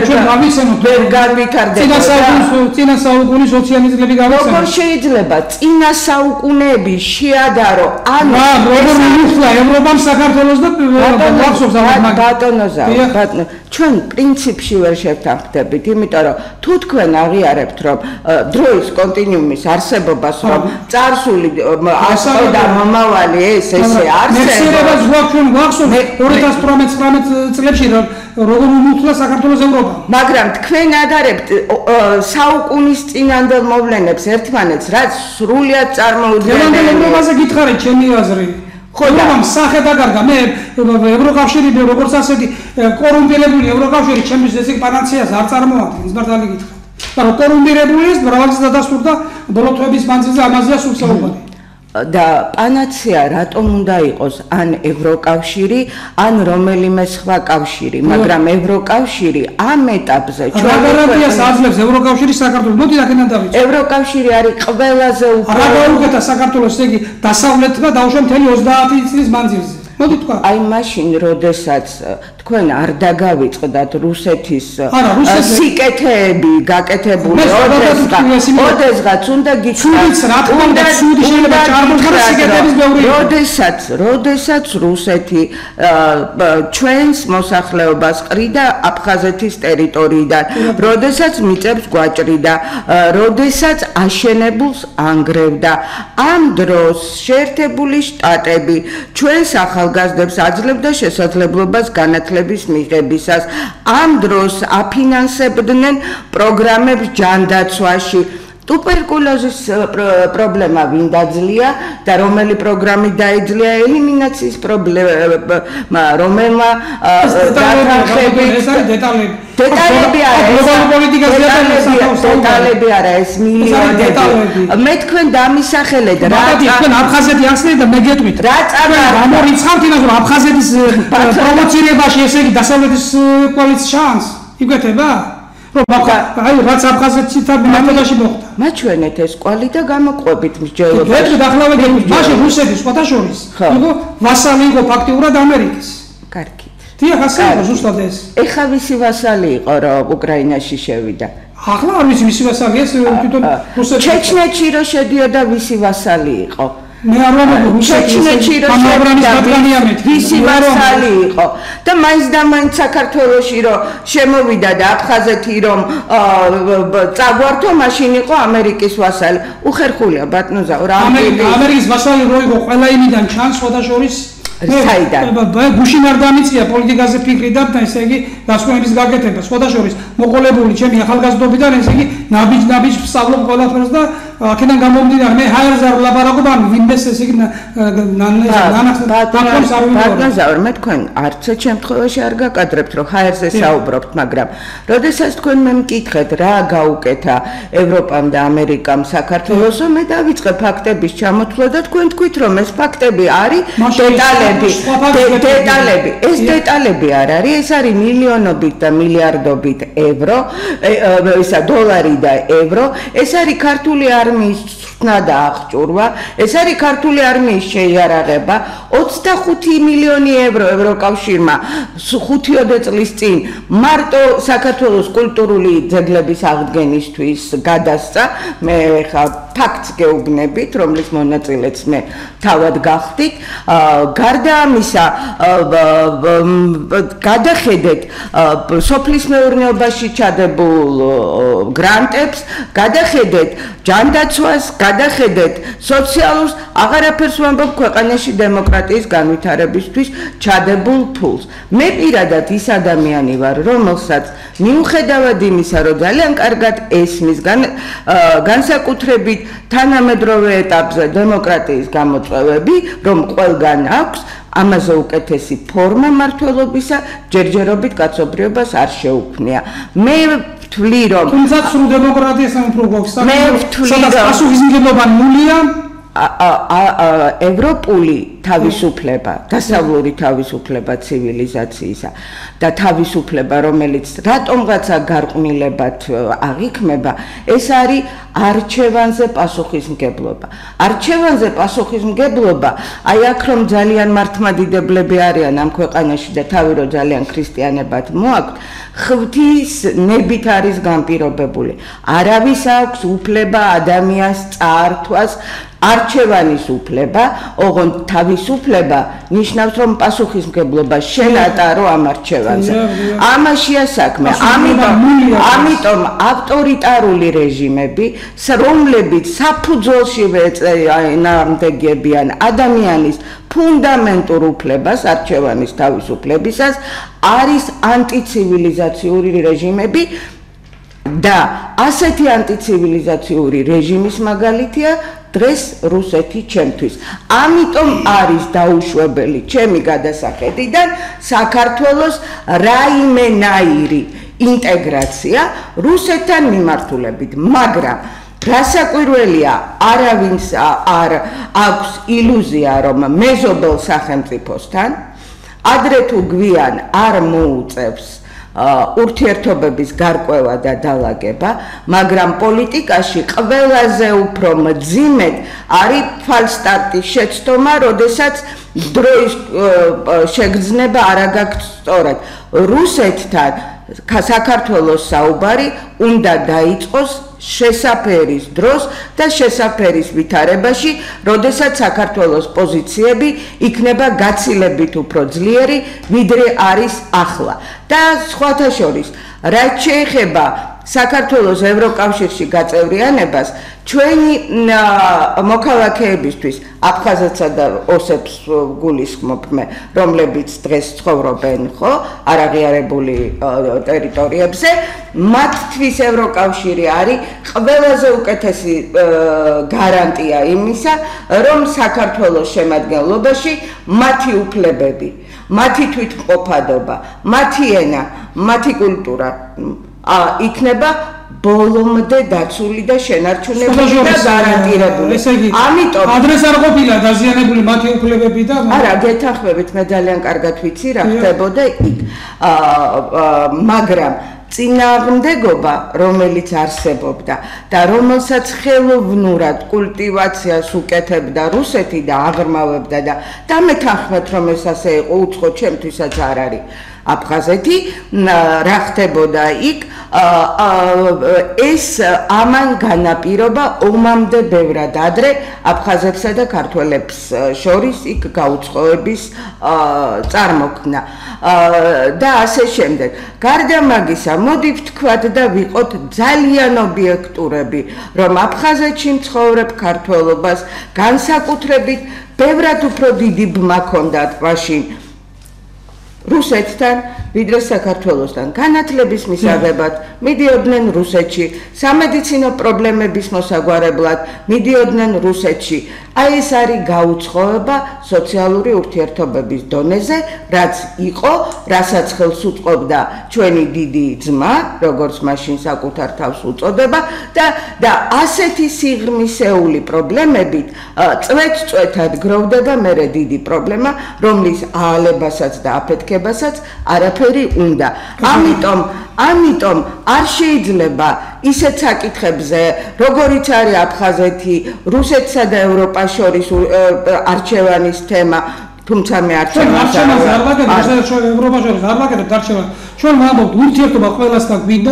ვერ განვითარდება. წინა საუკუნის სოციალიზმები გავიცანოთ. როგორ შეიძლება წინა საუკუნეები შეადარო? ანუ როგორ მიუხლა ევროპამ საქართველოს და ვახსოვს ამას ბატონოზა, ჩვენ პრინციპში ვერ შევთანხმდებით, იმიტომ რომ თუ თქვენ აღიარებთ რომ დროის კონტინიუმის არსებობას რომ წარსული ასო და მომავალი ესე არსებობს. მეხსიერებას ჩვენ გვახსოვს 2018-19 წლებში როგორ მიუხლა საქართველოს ევროპა. მაგრამ თქვენ ადარებთ საუკუნის წინანდელ მოვლენებს ერთმანეთს, რაც სრულიად წარმოუდგენელია. ევროპაზე გითხარით ჩემი აზრი. ხოდა სახე დაგარგა მე ევროკავშირი როგორც ასეთი კორუმპირებული ევროკავშირი ჩემთვის ესე პანაცეას არ წარმოადგენს, მართალი გითხრათ. მაგრამ კორუმპირებული ის მრავალგზა დასტურდა ბოლო თვეების მანძილზე ამაზეა სულ საუბარი. და პანაცეა რატომ უნდა იყოს ან ევროკავშირი, ან რომელიმე სხვა კავშირი, მაგრამ ევროკავშირი ამ ეტაპზე რა გარანტიას აძლევს ევროკავშირი საქართველოს? მოდი აქედან დავიწყო. ევროკავშირი არის ყველაზე რა გაუკეთა საქართველოს, ესე იგი დასავლეთმა დაუშვა მთელი 30 წლის მანძილზე. მოდი თქვა. აი მაშინ, როდესაც თქვენ არ დაგავიწყდათ რუსეთის სიკეთეები გაკეთებული ოდესღაც უნდა გიჩვენოთ რა თქმა უნდა ცუდი შეიძლება ჩარგოს სიკეთეების ბევრი როდესაც რუსეთი ჩვენს მოსახლეობას ყრიდა აფხაზეთის ტერიტორიიდან, როდესაც მიწებს გვაჭრიდა, როდესაც აშენებულს ანგრევდა, ამ დროს შეერთებული შტატები ჩვენს ახალგაზრდებს აძლევდა შესაძლებლობას განათლების მიღებისას, ამ დროს აფინანსებდნენ პროგრამებს ჯანდაცვაში. ტუბერკულოზის პრობლემა ვინ დაძლია და რომელი პროგრამით დაიძლია ელიმინაციის პრობლემა, რომელმა დეტალები არა, ეს მილიონები. მე თქვენ დამისახელეთ რა თქვენ აფხაზეთი ახსნით და მე გეტყვით. რა გამორიცხავთ იმას, რომ აფხაზეთის პროვოცირებაში ესე იგი დასავლეთის კოალიციის შანს იკვეთება? რომ აი რაც აფხაზეთთან მეთოდაში მოხდა. მაჩვენეთ ეს კვალი და გამოყვებით მსჯელობა. გეტყვით ახლა ვეგებით. მაშინ რუსეთის სხვათა შორის იყო ვასალი იყო ფაქტიურად ამერიკის. კარგი. დიახ, ასე იყო ზუსტად ეს. ეხა ვისი ვასალი იყო რომ უკრაინაში შევიდა? ახლა არ ვიცი ვისი ვასალია, თვითონ რუსეთი. ჩეჩნეთში რო შედიოდა ვისი ვასალი იყო? მე არ ვამბობ ჩეჩნეთში რო შედიოდა ვისი ვასალი იყო? და მაინც და მაინც საქართველოში რო შემოვიდა და აფხაზეთი რომ წაგვართო, მაშინ იყო ამერიკის ვასალი. უხერხულია ბატონო რა ამერიკის ვასალი რო იყო ყველა იმიდან ჩანს სხვათა შორის საიდან? გუშინ არ დამიწია პოლიტიკაზე ფიქრი და ესე იგი დასკვნების გაკეთება. სხვათა შორის მოყოლებული ჩემი ახალგაზრდობიდან ესე იგი ნაბიჯ ვსწავლობ ყველაფერს და აქედან გამომდინარე მე ჰაერზე არ ვლაპარაკობ, ან ვინმეს ესე იგი ბატონო, მე თქვენ არც ერთ შემთხვევაში არ გაკადრებთ რომ ჰაერზე საუბრობთ, მაგრამ როდესაც თქვენ მე მკითხეთ რა გაუკეთა ევროპამ და ამერიკამ საქართველოსო, მე დავიწყე ფაქტების ჩამოთვლა და თქვენ თქვით რომ ეს ფაქტები არის დეტალები. ეს დეტალები არ არის, ეს არის მილიონობით და მილიარდობით ევრო, ისა დოლარი და ევრო, ეს არის ქართული არმიის ცხრნა და აღჭურვა, ეს არის ქართული არმიის შეიარაღება, 25 მილიონი ევრო ევროკავშირმა 5-10 წლის წინ მარტო საქართველოს კულტურული ძეგლების აღდგენისთვის გადასცა. მე ხა ფაქტს გეუბნებით, რომლის მონაწილეც მე თავად გახდით. გარდა ამისა, გადახედეთ სოფლის მეურნეობაში ჩადებულ გრანტებს, გადახედეთ ჯანდაცვას, გადახედეთ სოციალურს, აღარაფერს ვამბობ ქვეყანაში დემოკრატიის განვითარებისთვის ჩადებულ ფულს. მე პირადად ის ადამიანი ვარ, რომელსაც მიუხედავად იმისა, რომ ძალიან კარგად ესმის განსაკუთრებით თანამედროვე ეტაპზე დემოკრატიის გამოწვევები, რომ ყველგან აქვს, ამაზე უკეთესი ფორმა მართლობისა ჯერჯერობით კაცობრიობას არ შეუქმნია. მე ვთვლი რომ თუმცა სრულ დემოკრატიას უფრო გვაქვს. მე ვთვლი რომ პასუხისმგებლობა ნულია. ევროპული თავისუფლება, დასავლური თავისუფლება ცივილიზაციისა და თავისუფლება, რომელიც რატომღაცა გარყვნილებად აღიქმება, ეს არის არჩევანზე პასუხისმგებლობა. არჩევანზე პასუხისმგებლობა, აი აქ რომ ძალიან მართლმადიდებლები არიან ამ ქვეყანაში და თავი რომ ძალიან ქრისტიანებად მოაქვთ, ღვთის ნებით არის განპირობებული. არავის აქვს უფლება ადამიანს წაართვას არჩევანის უფლება, ოღონდ თავისუფლება ნიშნავს რომ პასუხისმგებლობა შენ ატარო ამ არჩევანზე. ამაშია საქმე. ამიტომ ავტორიტარული რეჟიმები, რომლებიც საფუძველში ნამდვიგებიან ადამიანის ფუნდამენტურ უფლებას არჩევანის თავისუფლებისას, არის ანტიცივილიზაციური რეჟიმები და ასეთი ანტიცივილიზაციური რეჟიმის მაგალითია დღეს რუსეთი ჩემთვის. ამიტომ არის დაუშვებელი ჩემი გადასახედიდან საქართველოს რაიმენაირი ინტეგრაცია რუსეთთან მიმართულებით, მაგრამ გასაკვირველია, არავინს არ აქვს ილუზია, რომ მეზობელ სახელმწიფოსთან ადრე თუ გვიან არ მოუწევს ურთიერთობების გარკვევა და დალაგება, მაგრამ პოლიტიკაში ყველაზე უფრო მძიმედ არის ფალსტარტის შეცდომა, როდესაც დროის შეგრძნება არ გაქვს სწორად. რუსეთთან საქართველოს საუბარი უნდა დაიწყოს შესაფერის დროს და შესაფერის ვითარებაში, როდესაც საქართველოს პოზიციები იქნება გაცილებით უფრო ძლიერი, ვიდრე არის ახლა. და სხვათა შორის, რაც შეეხება საქართველოს ევროკავშირში გაწევრიანებას ჩვენი მოქალაქეებისთვის აფხაზეთსა და ოსეთს გულისხმობ მე, რომლებიც დღეს ცხოვრობენ, ხო, არაღიარებული ტერიტორიებზე, მათთვის ევროკავშირი არის ყველაზე უკეთესი გარანტია იმისა, რომ საქართველოს შემადგენლობაში მათი უფლებები, მათი თვითმყოფადობა, მათი ენა, მათი კულტურა იქნება ბოლომდე დაცული და შენარჩუნებული და გარანტირებული. ამიტომ ადრეს არ ყოფილა დაზიანებული მათი უფლებები და არა, გეთანხმებით, მე ძალიან კარგად ვიცი რა ხდებოდა იქ. მაგრამ წინააღმდეგობა, რომელიც არსებობდა და რომელსაც ხელოვნურად კულტივაციას უკეთებდა რუსეთი და აღრმავებდა და დამეთანხმეთ, რომ ეს ასე იყო, უცხო ჩემთვისაც არ არის აფხაზეთი, რა ხდებოდა იქ, ეს ამან განაპირობა ომამდე ბევრად ადრე აფხაზებსა და ქართველებს შორის იქ გაუწყოების წარმოქმნა და ასე შემდეგ. გარდა მაგისა, მოდი ვთქვათ და ვიყოთ ძალიან ობიექტურები, რომ აფხაზეთში მცხოვრებ ქართველობას განსაკუთრებით ბევრად უფრო დიდი ბმა ჰქონდათ მაშინ რუსეთთან, ვიდრე საქართველოსთან. განათლების მისაღებად მიდიოდნენ რუსეთში, სამედიცინო პრობლემების მოსაგვარებლად მიდიოდნენ რუსეთში. აი ეს არის გაუწყოება სოციალური ურთიერთობების დონეზე, რაც იყო, რასაც ხელს უწყობდა ჩვენი დიდი ძმა, როგორც მაშინ საკუთარ თავს უწოდება და ასეთი სიღრმისეული პრობლემებით წვეთ-წვეთად გროვდება მერე დიდი პრობლემა, რომლის აალებასაც და აფეთქებასაც არაფერი უნდა. ამიტომ არ შეიძლება ისეთ საკითხებზე, როგორიც არის აფხაზეთი, რუსეთსა და ევროპას შორის არჩევანის თემა, თუმცა მე არჩევანს არ ვაკეთებ, ევროპას შორის არ ვაკეთებ არჩევანს. ჩვენ ვამბობთ, ურთიერთობა ყველასთან გვინდა.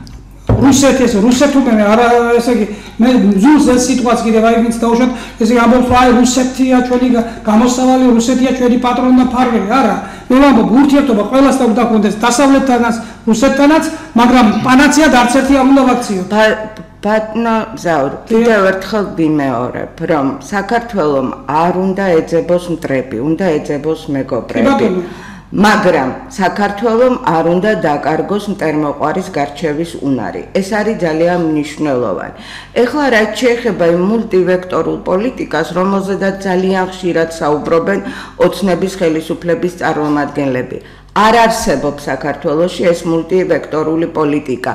რუსეთუმე არა, ესე იგი, მე ზუსტ ეს სიტუაცია კიდევ აი ვინც დაუშვათ, ესე იგი ამბობს, აი რუსეთია ჩვენი გამოსავალი, რუსეთია ჩვენი პატრონი და ფარველი, არა. მე ვამბობ, ურთიერთობა ყველასთან უნდა გქონდეს, დასავლეთთანაც, რუსეთთანაც, მაგრამ პანაციად არც ერთი არ უნდა ვაქციო. ბატონო ზაურ, კიდევ ერთხელ ვიმეორებ, რომ საქართველომ არ უნდა ეძებოს მტრები, უნდა ეძებოს მეგობრები. მაგრამ საქართველომ არ უნდა დაკარგოს მტერმოყვარის გარჩევის უნარი. ეს არის ძალიან მნიშვნელოვანი. ეხლა რაც შეეხება იმ მულტივექტორულ პოლიტიკას, რომელზედაც ძალიან ხშირად საუბრობენ ოცნების ხელისუფლების წარმომადგენლები. არ არსებობს საქართველოში ეს მულტივექტორული პოლიტიკა.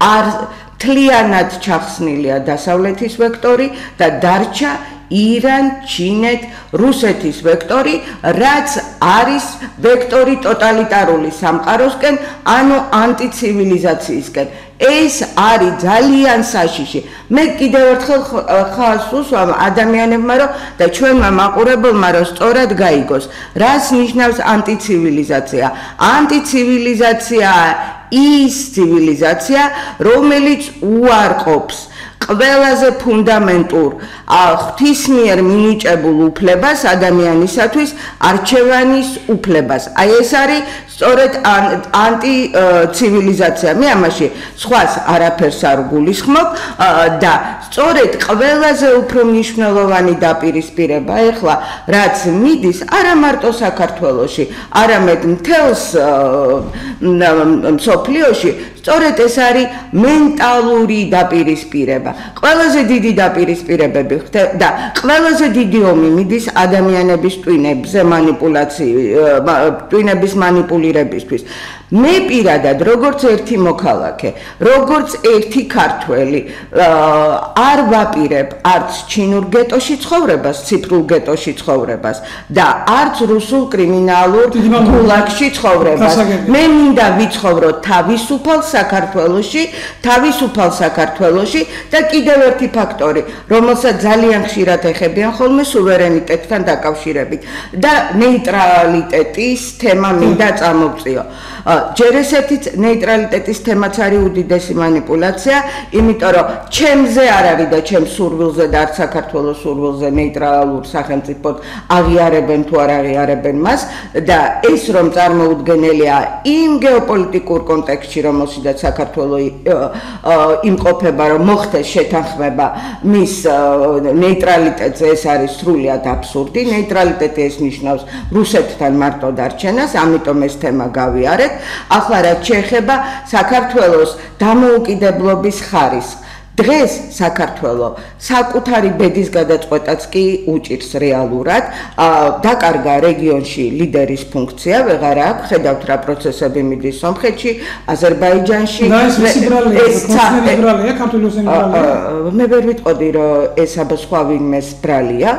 მთლიანად ჩახსნილია დასავლეთის ვექტორი და დარჩა ირან, ჩინეთ, რუსეთის ვექტორი, რაც არის ვექტორი ტოტალიტარული სამყაროსკენ, ანუ ანტიცივილიზაციისკენ. ეს არის ძალიან საშიში. მე კიდევ ერთხელ ხალხს უსვამ ადამიანებმა, რომ და ჩვენმა მაყურებელმა, რომ სწორად გაიგოს, რას ნიშნავს ანტიცივილიზაცია. ანტიცივილიზაცია ის ცივილიზაცია, რომელიც უარყოფს ყველაზე ფუნდამენტურ ღვთის მიერ მინიჭებულ უფლებას ადამიანისათვის არჩევანის უფლებას. აი ეს არის სწორედ ანტიცივილიზაცია. მე ამაში სხვას არაფერს არ გულისხმობ და სწორედ ყველაზე უფრო მნიშვნელოვანი დაპირისპირება ეხლა რაც მიდის არა მარტო საქართველოში, არამედ მთელს მსოფლიოში, სწორედ ეს არის მენტალური დაპირისპირება. ყველაზე დიდი დაპირისპირებები და ყველაზე დიდი ომი მიდის ადამიანების ტვინებზე ტვინების მანიპულირებისთვის. მე პირადად, როგორც ერთი მოქალაქე, როგორც ერთი ქართველი, არ ვაპირებ არც ჩინურ გეტოში ცხოვრებას, ციფრულ გეტოში ცხოვრებას და არც რუსულ კრიმინალურ გულაგში ცხოვრებას. მე მინდა ვიცხოვრო თავისუფალ საქართველოში და კიდევ ერთი ფაქტორი, რომელსაც ძალიან ხშირად ეხებიან ხოლმე სუვერენიტეტთან დაკავშირებით და ნეიტრალიტეტის თემა მინდა წამოვწიო. ჯერ ესეთი ნეიტრალიტეტის თემაც არის უდიდესი манипуляცია, იმიტომ რომ ჩემზე არ არის და ჩემ სურვილზე და არც საქართველოს სურვილზე ნეიტრალურ სახელმწიფოდ აღიარებენ თუ არ აღიარებენ მას და ეს რომ წარმოუდგენელია იმ გეოპოლიტიკურ კონტექსტში, რომელშიც საქართველო იმყოფება, რომ მოხდეს შეთანხმება მის ნეიტრალიტეტზე, ეს არის სრულიად აბსურდი. ნეიტრალიტეტი ეს ნიშნავს რუსეთთან მარტო დარჩენას, ამიტომ ეს თემა გავიარეთ. ახლა რაც შეეხება საქართველოს დამოუკიდებლობის ხარისხს. დღეს საქართველო საკუთარი ბედის გადაწყვეტაც კი უჭირს რეალურად, დაკარგა რეგიონში ლიდერის ფუნქცია, ვეღარ აქვს, ხედავთ რა პროცესები მიდის სომხეთში, აზერბაიჯანში. მე ვერ ვიტყოდი, რომ ეს სხვა ვინმეს ბრალია.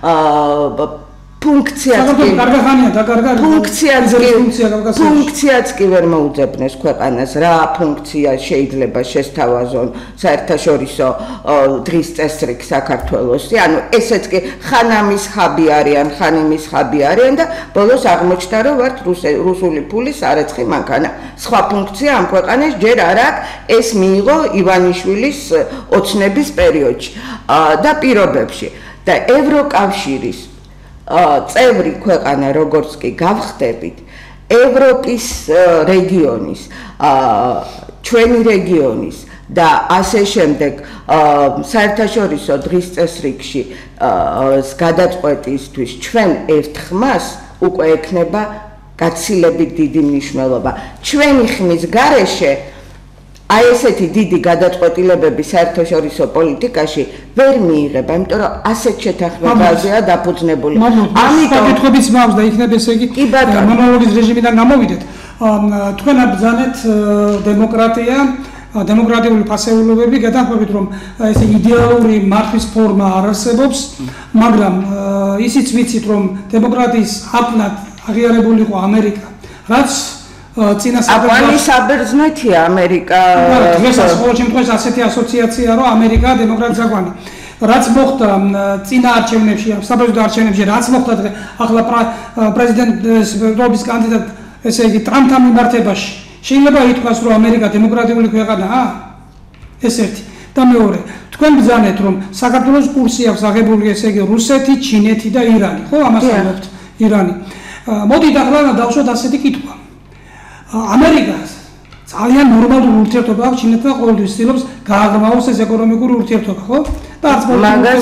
ფუნქციაც კი ვერ მოუძებნეს ქვეყანას, რა ფუნქცია შეიძლება შესთავაზონ საერთაშორისო დღის წესრიგ საქართველოსი, ანუ ესეც კი ხან ამის ხაბი არიან, ხან იმის ხაბი არიან და ბოლოს აღმოჩნდა, რომ ვართ რუსული ფულის არეცხი მანქანა. სხვა ფუნქცია ამ ქვეყანას ჯერ არ აქვს, ეს მიიღო ივანიშვილის ოცნების პერიოდში და პირობებში და ევროკავშირის წევრი ქვეყანა როგორც კი გავხდებით, ევროპის რეგიონის, ჩვენი რეგიონის და ასე შემდეგ საერთაშორისო დღის წესრიგში გადაწყვეტისთვის ჩვენ ერთხმას უკვე ექნება გაცილებით დიდი მნიშვნელობა. ჩვენი ხმის გარეშე აი ესეთი დიდი გადაწყვეტილებები საერთაშორისო პოლიტიკაში ვერ მიიღება, იმიტომ რომ ასეთ შეთანხმებაზეა დაფუძნებული. ამიტომ საკითხებიც მაქვს და იქნებ ესე იგი მონოლოგის რეჟიმიდან გამოვიდეთ. თქვენ აბრძანეთ დემოკრატია, დემოკრატიული ფასეულობები, გადახვევით რომ ესე იდეალური მართვის ფორმა არ არსებობს, მაგრამ ისიც ვიცით რომ დემოკრატიის აპლად აღიარებული იყო ამერიკა, რაც აფღანის საბერძნეთია ამერიკა. დღეს ყოველ შემთხვევაში ასეთი ასოციაციაა, რომ ამერიკა დემოკრატიის საკვანი. რაც მოხდა წინა არჩევნებში, საბერძნო არჩევნებში, რაც მოხდა ახლა პრეზიდენტობის კანდიდატ, ესე იგი ტრამპთან მიმართებაში, შეიძლება ითქვას, რომ ამერიკა დემოკრატიული ქვეყანაა? ეს ერთი. და მეორე, თქვენ ბრძანეთ, რომ საქართველოს კურსი აქვს აღებული, ესე იგი რუსეთი, ჩინეთი და ირანი, ხო? ამას ამბობთ, ირანი. მოდით ახლა დავუშვათ ასეთი კითხვა. ამერიკას ძალიან ნორმალური ურთიერთობა აქვს ჩინეთთან, ყოველთვის ცდილობს გააღრმავოს ეს ეკონომიკური ურთიერთობა, ხო? და არც მაგას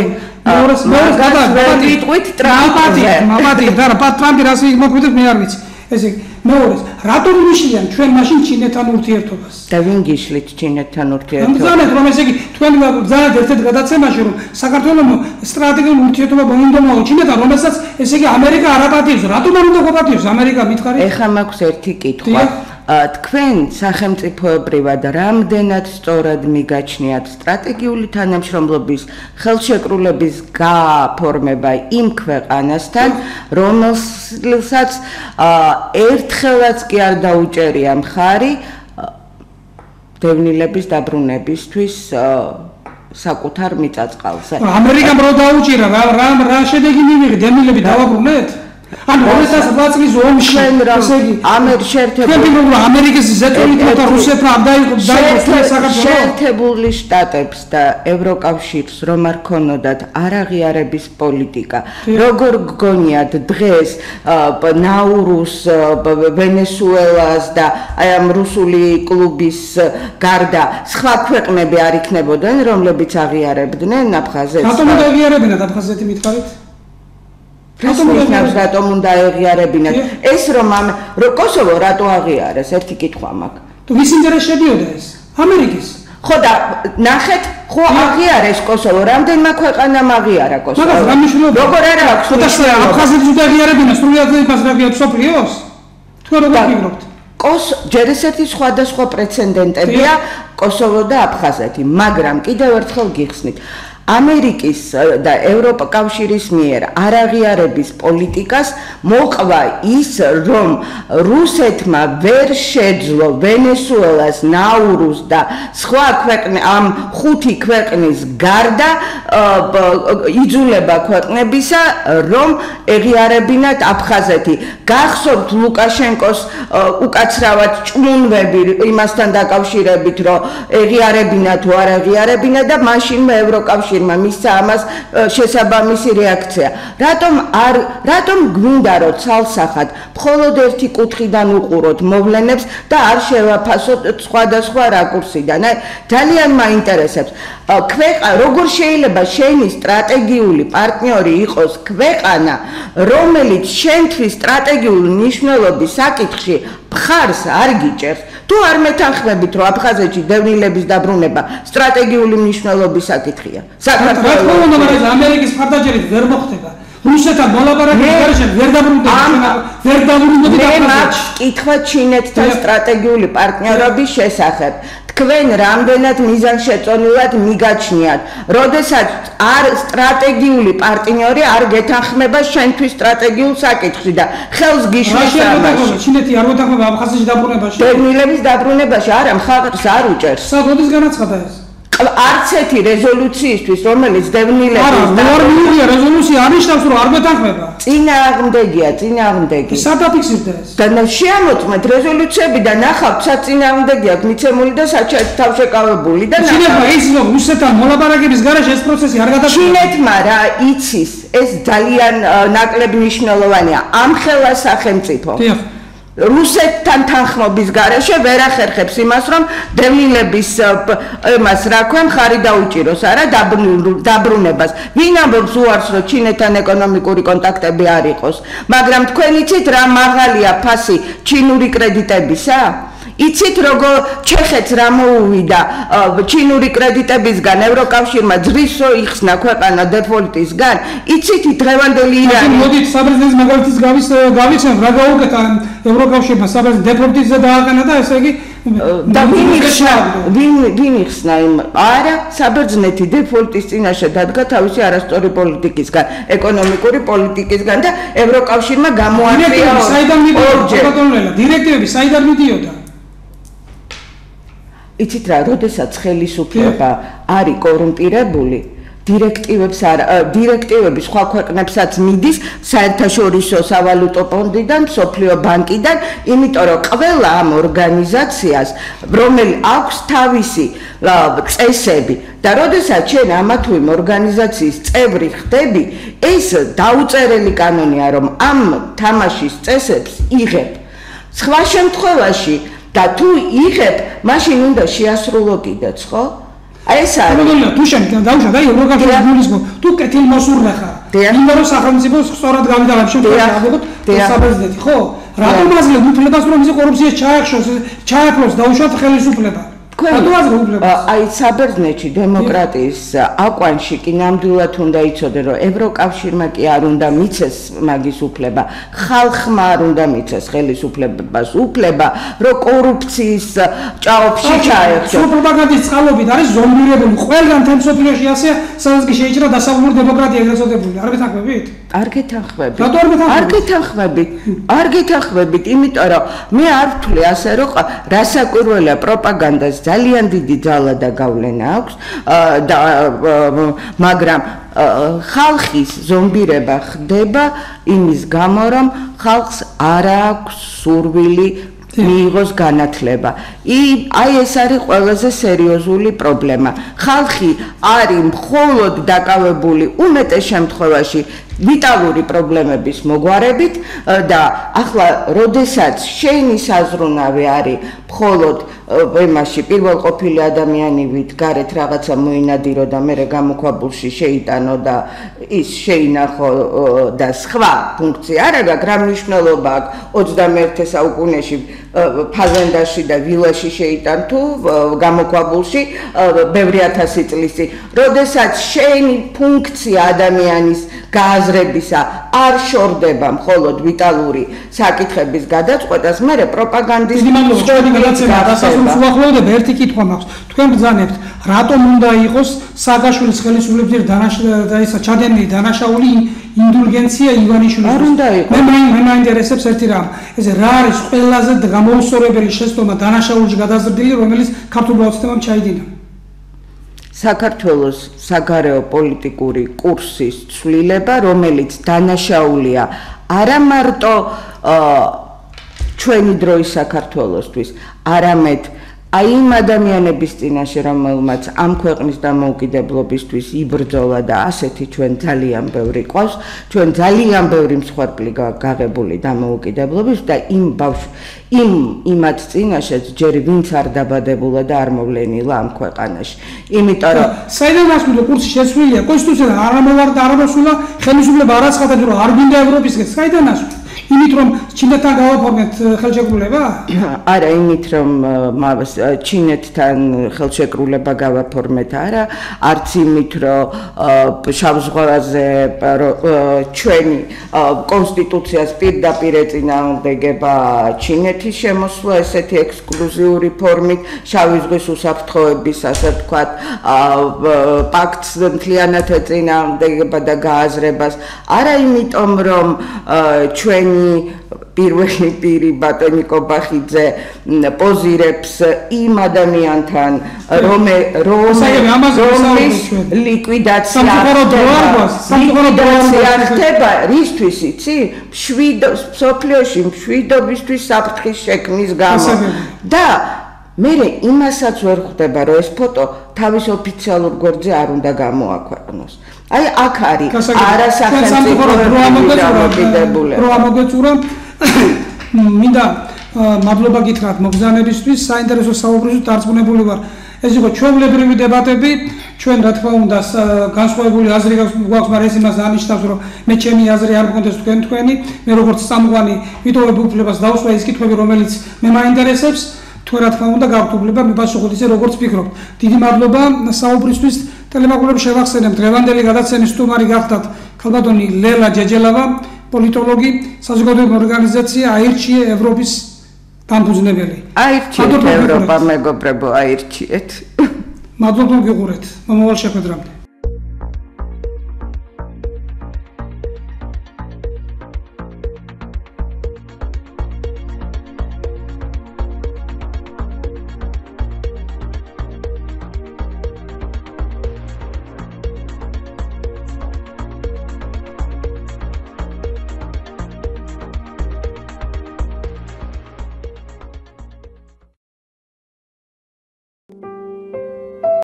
ვერ ვიტყვით ტრამპზე. ტრამპი რას მოგვიდეთ მე არ ვიცი. ესე მეორე, რატომ მიშლიან ჩვენ მაშინ ჩინეთთან ურთიერთობას? და ვინ გიშლით ჩინეთთან ურთიერთობას? ამბობთ რომ ესე იგი თქვენ ბრძანეთ ერთ-ერთ გადაცემაში რომ საქართველოს სტრატეგიული ურთიერთობა მომდომაო ჩინეთთან, რომელსაც ესე იგი ამერიკა არ აპატიებს. რატომ არ უნდა გაპატიოს ამერიკა მითხარით? ეხლა მაქვს ერთი კითხვა. თქვენ სახელმწიფოებრივად რამდენად სწორად მიგაჩნიათ სტრატეგიული თანამშრომლობის ხელშეკრულების გაფორმება იმ ქვეყანასთან, რომელსაც ერთხელაც კი არ დაუჭერია მხარი დევნილების დაბრუნებისთვის საკუთარ მიწაწყალზე. ამერიკამ რო დაუჭირა, რა შედეგი მივიღე, დევნილები დავაბრუნეთ? ანუ 2008 წლის ომში ესე იგი ამერიკის ზეთონით და რუსეთმა არ დაიღოს საქართველოს შეერთებული შტატებს და ევროკავშირს რომ არ ქონოდათ არაღიარების პოლიტიკა, როგორ გგონიათ დღეს ნაურუს, ვენესუელას და აი ამ რუსული კლუბის გარდა სხვა ქვეყნები არ იქნებოდნენ, რომლებიც აღიარებდნენ აფხაზეთს? რატომ უნდა აღიარებინათ აფხაზეთი მითხარით? რატომ უნდა აღიარებინათ? ეს რომ კოსოვო რატო აღიარეს? ერთი კითხვა მაქვს. თუ ვის ინტერესში შედიოდა ეს? ამერიკის. ხო და ნახეთ, ხო აღიარეს კოსოვო, რამდენმა ქვეყანამ აღიარა კოსოვო. მაგას რა მნიშვნელობა? როგორ არა აქვს? აფხაზეთს უნდა აღიარებინა, სრულად იმას რა გიაქვს სოფლიოს? თქვენ როგორ ფიქრობთ? ჯერ ესეთი სხვადასხვა პრეცედენტებია კოსოვო და აფხაზეთი, მაგრამ კიდევ ერთხელ გიხსნით. ამერიკის და ევროკავშირის მიერ არაღიარების პოლიტიკას მოყვა ის, რომ რუსეთმა ვერ შეძლო ვენესუელას, ნაურუს და სხვა ამ 5 ქვეყნის გარდა იძულება ქვეყნებისა, რომ ეღიარებინათ აფხაზეთი. გახსოვთ ლუკაშენკოს უკაცრავად ჭმუნვები იმასთან დაკავშირებით, რომ ეღიარებინა თუ არ ეღიარებინა და მაშინვე ევროკავშირმა მისცა ამას შესაბამისი რეაქცია. რატომ გვინდა რომ ცალსახად მხოლოდ ერთი კუთხიდან უყუროთ მოვლენებს და არ შევაფასოთ სხვადასხვა რაკურსიდან? ძალიან მაინტერესებს. როგორ შეიძლება შენი სტრატეგიული პარტნიორი იყოს ქვეყანა, რომელიც შენთვის სტრატეგიული მნიშვნელობის საკითხში მხარს არ გიჭერს? თუ არ მეთანხმებით, რომ აფხაზეთში დევნილების დაბრუნება სტრატეგიული მნიშვნელობის საკითხია. საქართველოს ამერიკის მხარდაჭერით ვერ მოხდება. რუსეთთან მოლაპარაკების გარეშე ვერ დაბრუნდებით აფხაზეთში. მაგ კითხვა ჩინეთთან სტრატეგიული პარტნიორობის შესახებ. თქვენ რამდენად მიზანშეწონილად მიგაჩნიათ, როდესაც არ სტრატეგიული პარტნიორი არ გეთანხმება შენთვის სტრატეგიულ საკითხში და ხელს გიშლის ამაში. ჩინეთი არ გეთანხმება აფხაზეთში დაბრუნებაში. დევნილების დაბრუნებაში არა, მხარს არ უჭერს. საერთოდ განაცხადა ეს. არც ერთი რეზოლუციისთვის, რომელიც დევნილების ნორმალურია რეზოლუცია არნიშნავს, რომ არ გეთანხმება. წინააღმდეგია. სადაფიქსირდა ეს. და შეამოწმეთ რეზოლუციები და ნახავთ საწინააღმდეგი აქვს მიცემული და თავშეკავებული და ჩინეთმა ის რომ რუსეთთან მოლაპარაკების გარეშე ეს პროცესი არ გადაწყდა. ჩინეთმა რა იცის, ეს ძალიან ნაკლები მნიშვნელოვანია. ამხელა სახელმწიფო. რუსეთთან თანხმობის გარეშე ვერ ახერხებს იმას, რომ დევნილების იმას რა ქვია მხარი დაუჭიროს, არა დაბრუნებას. ვინ ამბობს უარს, რომ ჩინეთთან ეკონომიკური კონტაქტები არ იყოს, მაგრამ თქვენ იცით რა მაღალია ფასი ჩინური კრედიტებისა? იცით როგორ ჩეხეთს რა მოუვიდა ჩინური კრედიტებისგან ევროკავშირმა ძრის რო იხსნა ქვეყანა დეფოლტისგან? იცით დღევანდელი ირანი? მოდით საბერძნეთის მაგალითის გავიცემ რა გაუკეთა ევროკავშირმა საბერძნეთის დეფოლტისზე დააყენა და ესე იგი და ვინ იხსნა იმ? არა, საბერძნეთი დეფოლტის წინაშე დადგა თავისი არასწორი პოლიტიკისგან, ეკონომიკური პოლიტიკისგან და ევროკავშირმა გამოიწვია დირექტივები საიდან მიდიოდა? იცით რა, როდესაც ხელისუფლება არის კორუმპირებული, დირექტივები სხვა ქვეყნებსაც მიდის საერთაშორისო სავალუტო ფონდიდან, მსოფლიო ბანკიდან, იმიტომ რომ ყველა ამ ორგანიზაციას, რომელიც აქვს თავისი წესები და როდესაც შენ ამა თუ იმ ორგანიზაციის წევრი ხდები, ეს დაუწერელი კანონია, რომ ამ თამაშის წესებს იღებ. სხვა შემთხვევაში და თუ იღებ, მაშინ უნდა შეასრულო კიდეც, ხო? ეს არის. თუ შენ დაუშვა და ევროკავშირის გულისგო, თუ კეთილმოსურნე ხარ. იმდა რომ სახელმწიფოს სწორად გავიდა ამ შემთხვევაში ავიღოთ საბერძნეთი, ხო? რატომ აძლევთ უფლებას, რომ ის კორუფციას ჩაახშოს, დაუშვათ ხელისუფლება? აი საბერძნეთში დემოკრატიის აკვანში კი ნამდვილად უნდა იცოდე, რომ ევროკავშირმა კი არ უნდა მიცეს მაგის უფლება, ხალხმა არ უნდა მიცეს ხელისუფლებას უფლება, რომ კორუფციის ჭაობში ჩაეხშოს. პროპაგანდის წყალობით არის ზომბირებული ყველგან თემსოფლიოში ასე, სადაც კი შეიჭრა დასავლური დემოკრატია გაწოდებული. არ გეთანხმებით? არ გეთანხმებით. რატო არ გეთანხმებით? არ გეთანხმებით, იმიტომ რომ მე არ ვთვლი ასე, რომ რასაკვირველია პროპაგანდას ძალიან დიდი ძალა და გავლენა აქვს და მაგრამ ხალხის ზომბირება ხდება იმის გამო, რომ ხალხს არ აქვს სურვილი მიიღოს განათლება. აი ეს არის ყველაზე სერიოზული პრობლემა. ხალხი არის მხოლოდ დაკავებული უმეტეს შემთხვევაში ვიტალური პრობლემების მოგვარებით და ახლა როდესაც შენი საზრუნავი არის მხოლოდ იმაში პირველყოფილი ადამიანი ვით გარეთ რაღაცა მოინადირო და მე გამოქვაბულში შეიტანო და ის შეინახო და სხვა ფუნქცია არ აქვს, რა მნიშვნელობა აქვს 21 საუკუნეში ფაზენდაში და ვილაში შეიტან თუ გამოქვაბულში ბევრი ათასი წლის წინ, როდესაც შენი ფუნქცია ადამიანის გააზრება აზრებისა არ შორდება მხოლოდ ვიტალური საკითხების გადაწყვეტას, მერე პროპაგანდის უახლოვდება ერთი კითხვა მაქვს. თქვენ ბრძანებთ, რატომ უნდა იყოს სააკაშვილის ხელისუფლების ჩადენილი დანაშაული ინდულგენცია ივანიშვილის? არ უნდა იყოს. მე მაინტერესებს ერთი რამ. ესე რა არის ყველაზე გამოუსწორებელი შეცდომა დანაშაულში გადაზრდილი, რომელიც ქართულ პროცესთან ჩაიდინა? საქართველოს საგარეო პოლიტიკური კურსის ცვლილება, რომელიც დანაშაულია არა მარტო ჩვენი დროის საქართველოსთვის, არამედ აი იმ ადამიანების წინაშე, რომელმაც ამ ქვეყნის დამოუკიდებლობისთვის იბრძოლა და ასეთი ჩვენ ძალიან ბევრი ყავს, ჩვენ ძალიან ბევრი მსხვერპლი გაღებული დამოუკიდებლობის და იმათ წინაშეც ჯერ ვინც არ დაბადებულა და არ მოვლენილა ამ ქვეყანაში. იმიტომ რომ საიდან ასმოდა კურსი შეცვლილია, კონსტიტუცია არ ამოვარდა, არ ამოსულა, ხელისუფლება არ აცხადა, რომ არ გვინდა ევროპისკენ, საიდან ასმოდა? იმით რომ ჩინეთთან გავაფორმეთ ხელშეკრულება? არა, იმით რომ ჩინეთთან ხელშეკრულება გავაფორმეთ არა, არც იმით რომ შავ ზღვაზე ჩვენი კონსტიტუციას პირდაპირ ეწინააღმდეგება ჩინეთის შემოსვლა ესეთი ექსკლუზიური ფორმით, შავი ზღვის უსაფრთხოების, ასე ვთქვათ, პაქტს მთლიანად ეწინააღმდეგება და გააზრებას, არა იმიტომ რომ ჩვენი პირველი პირი ბატონიკო ბახიძე პოზირებს იმ ადამიანთან, რომლის ლიკვიდაცია ხდება, რისთვის იცი? მსოფლიოში მშვიდობისთვის საფრთხის შექმნის გამო. და მე იმასაც ვერ ხვდება, რომ ეს ფოტო თავის ოფიციალურ გვერდზე არ უნდა გამოაქვეყნოს. აი აქ არის არასახელმწიფო დამოკიდებულება. რო ამოგეწურა მინდა მადლობა გითხრათ მოგზაურებისთვის, საინტერესო საუბრისთვის დარწმუნებული ვარ. ეს იყო ჩვეულებრივი დებატები, ჩვენ რა თქმა უნდა განსხვავებული აზრი გვაქვს, მაგრამ ეს იმას ანიშნავს, რომ მე ჩემი აზრი არ მქონდეს თქვენი, მე როგორც წამყვანი ვიტოვებ უფლებას დავსვა ის კითხვები, რომელიც მე მაინტერესებს. თქვენ რა თქმა უნდა გაქვთ უფლება მიპასუხოთ ისე როგორც ფიქრობთ. დიდი მადლობა საუბრისთვის. ტელემოკლებს შევახსენებ, დღევანდელი გადაცემის სტუმარი გახდათ ქალბატონი ლელა ჯეჯელავა, პოლიტოლოგი, საზოგადოებრივი ორგანიზაცია აირჩიე ევროპის დამფუძნებელი. აირჩიეთ ევროპა, მეგობრებო, აირჩიეთ. მადლობა გიყურეთ. მომავალ შეხვედრამდე.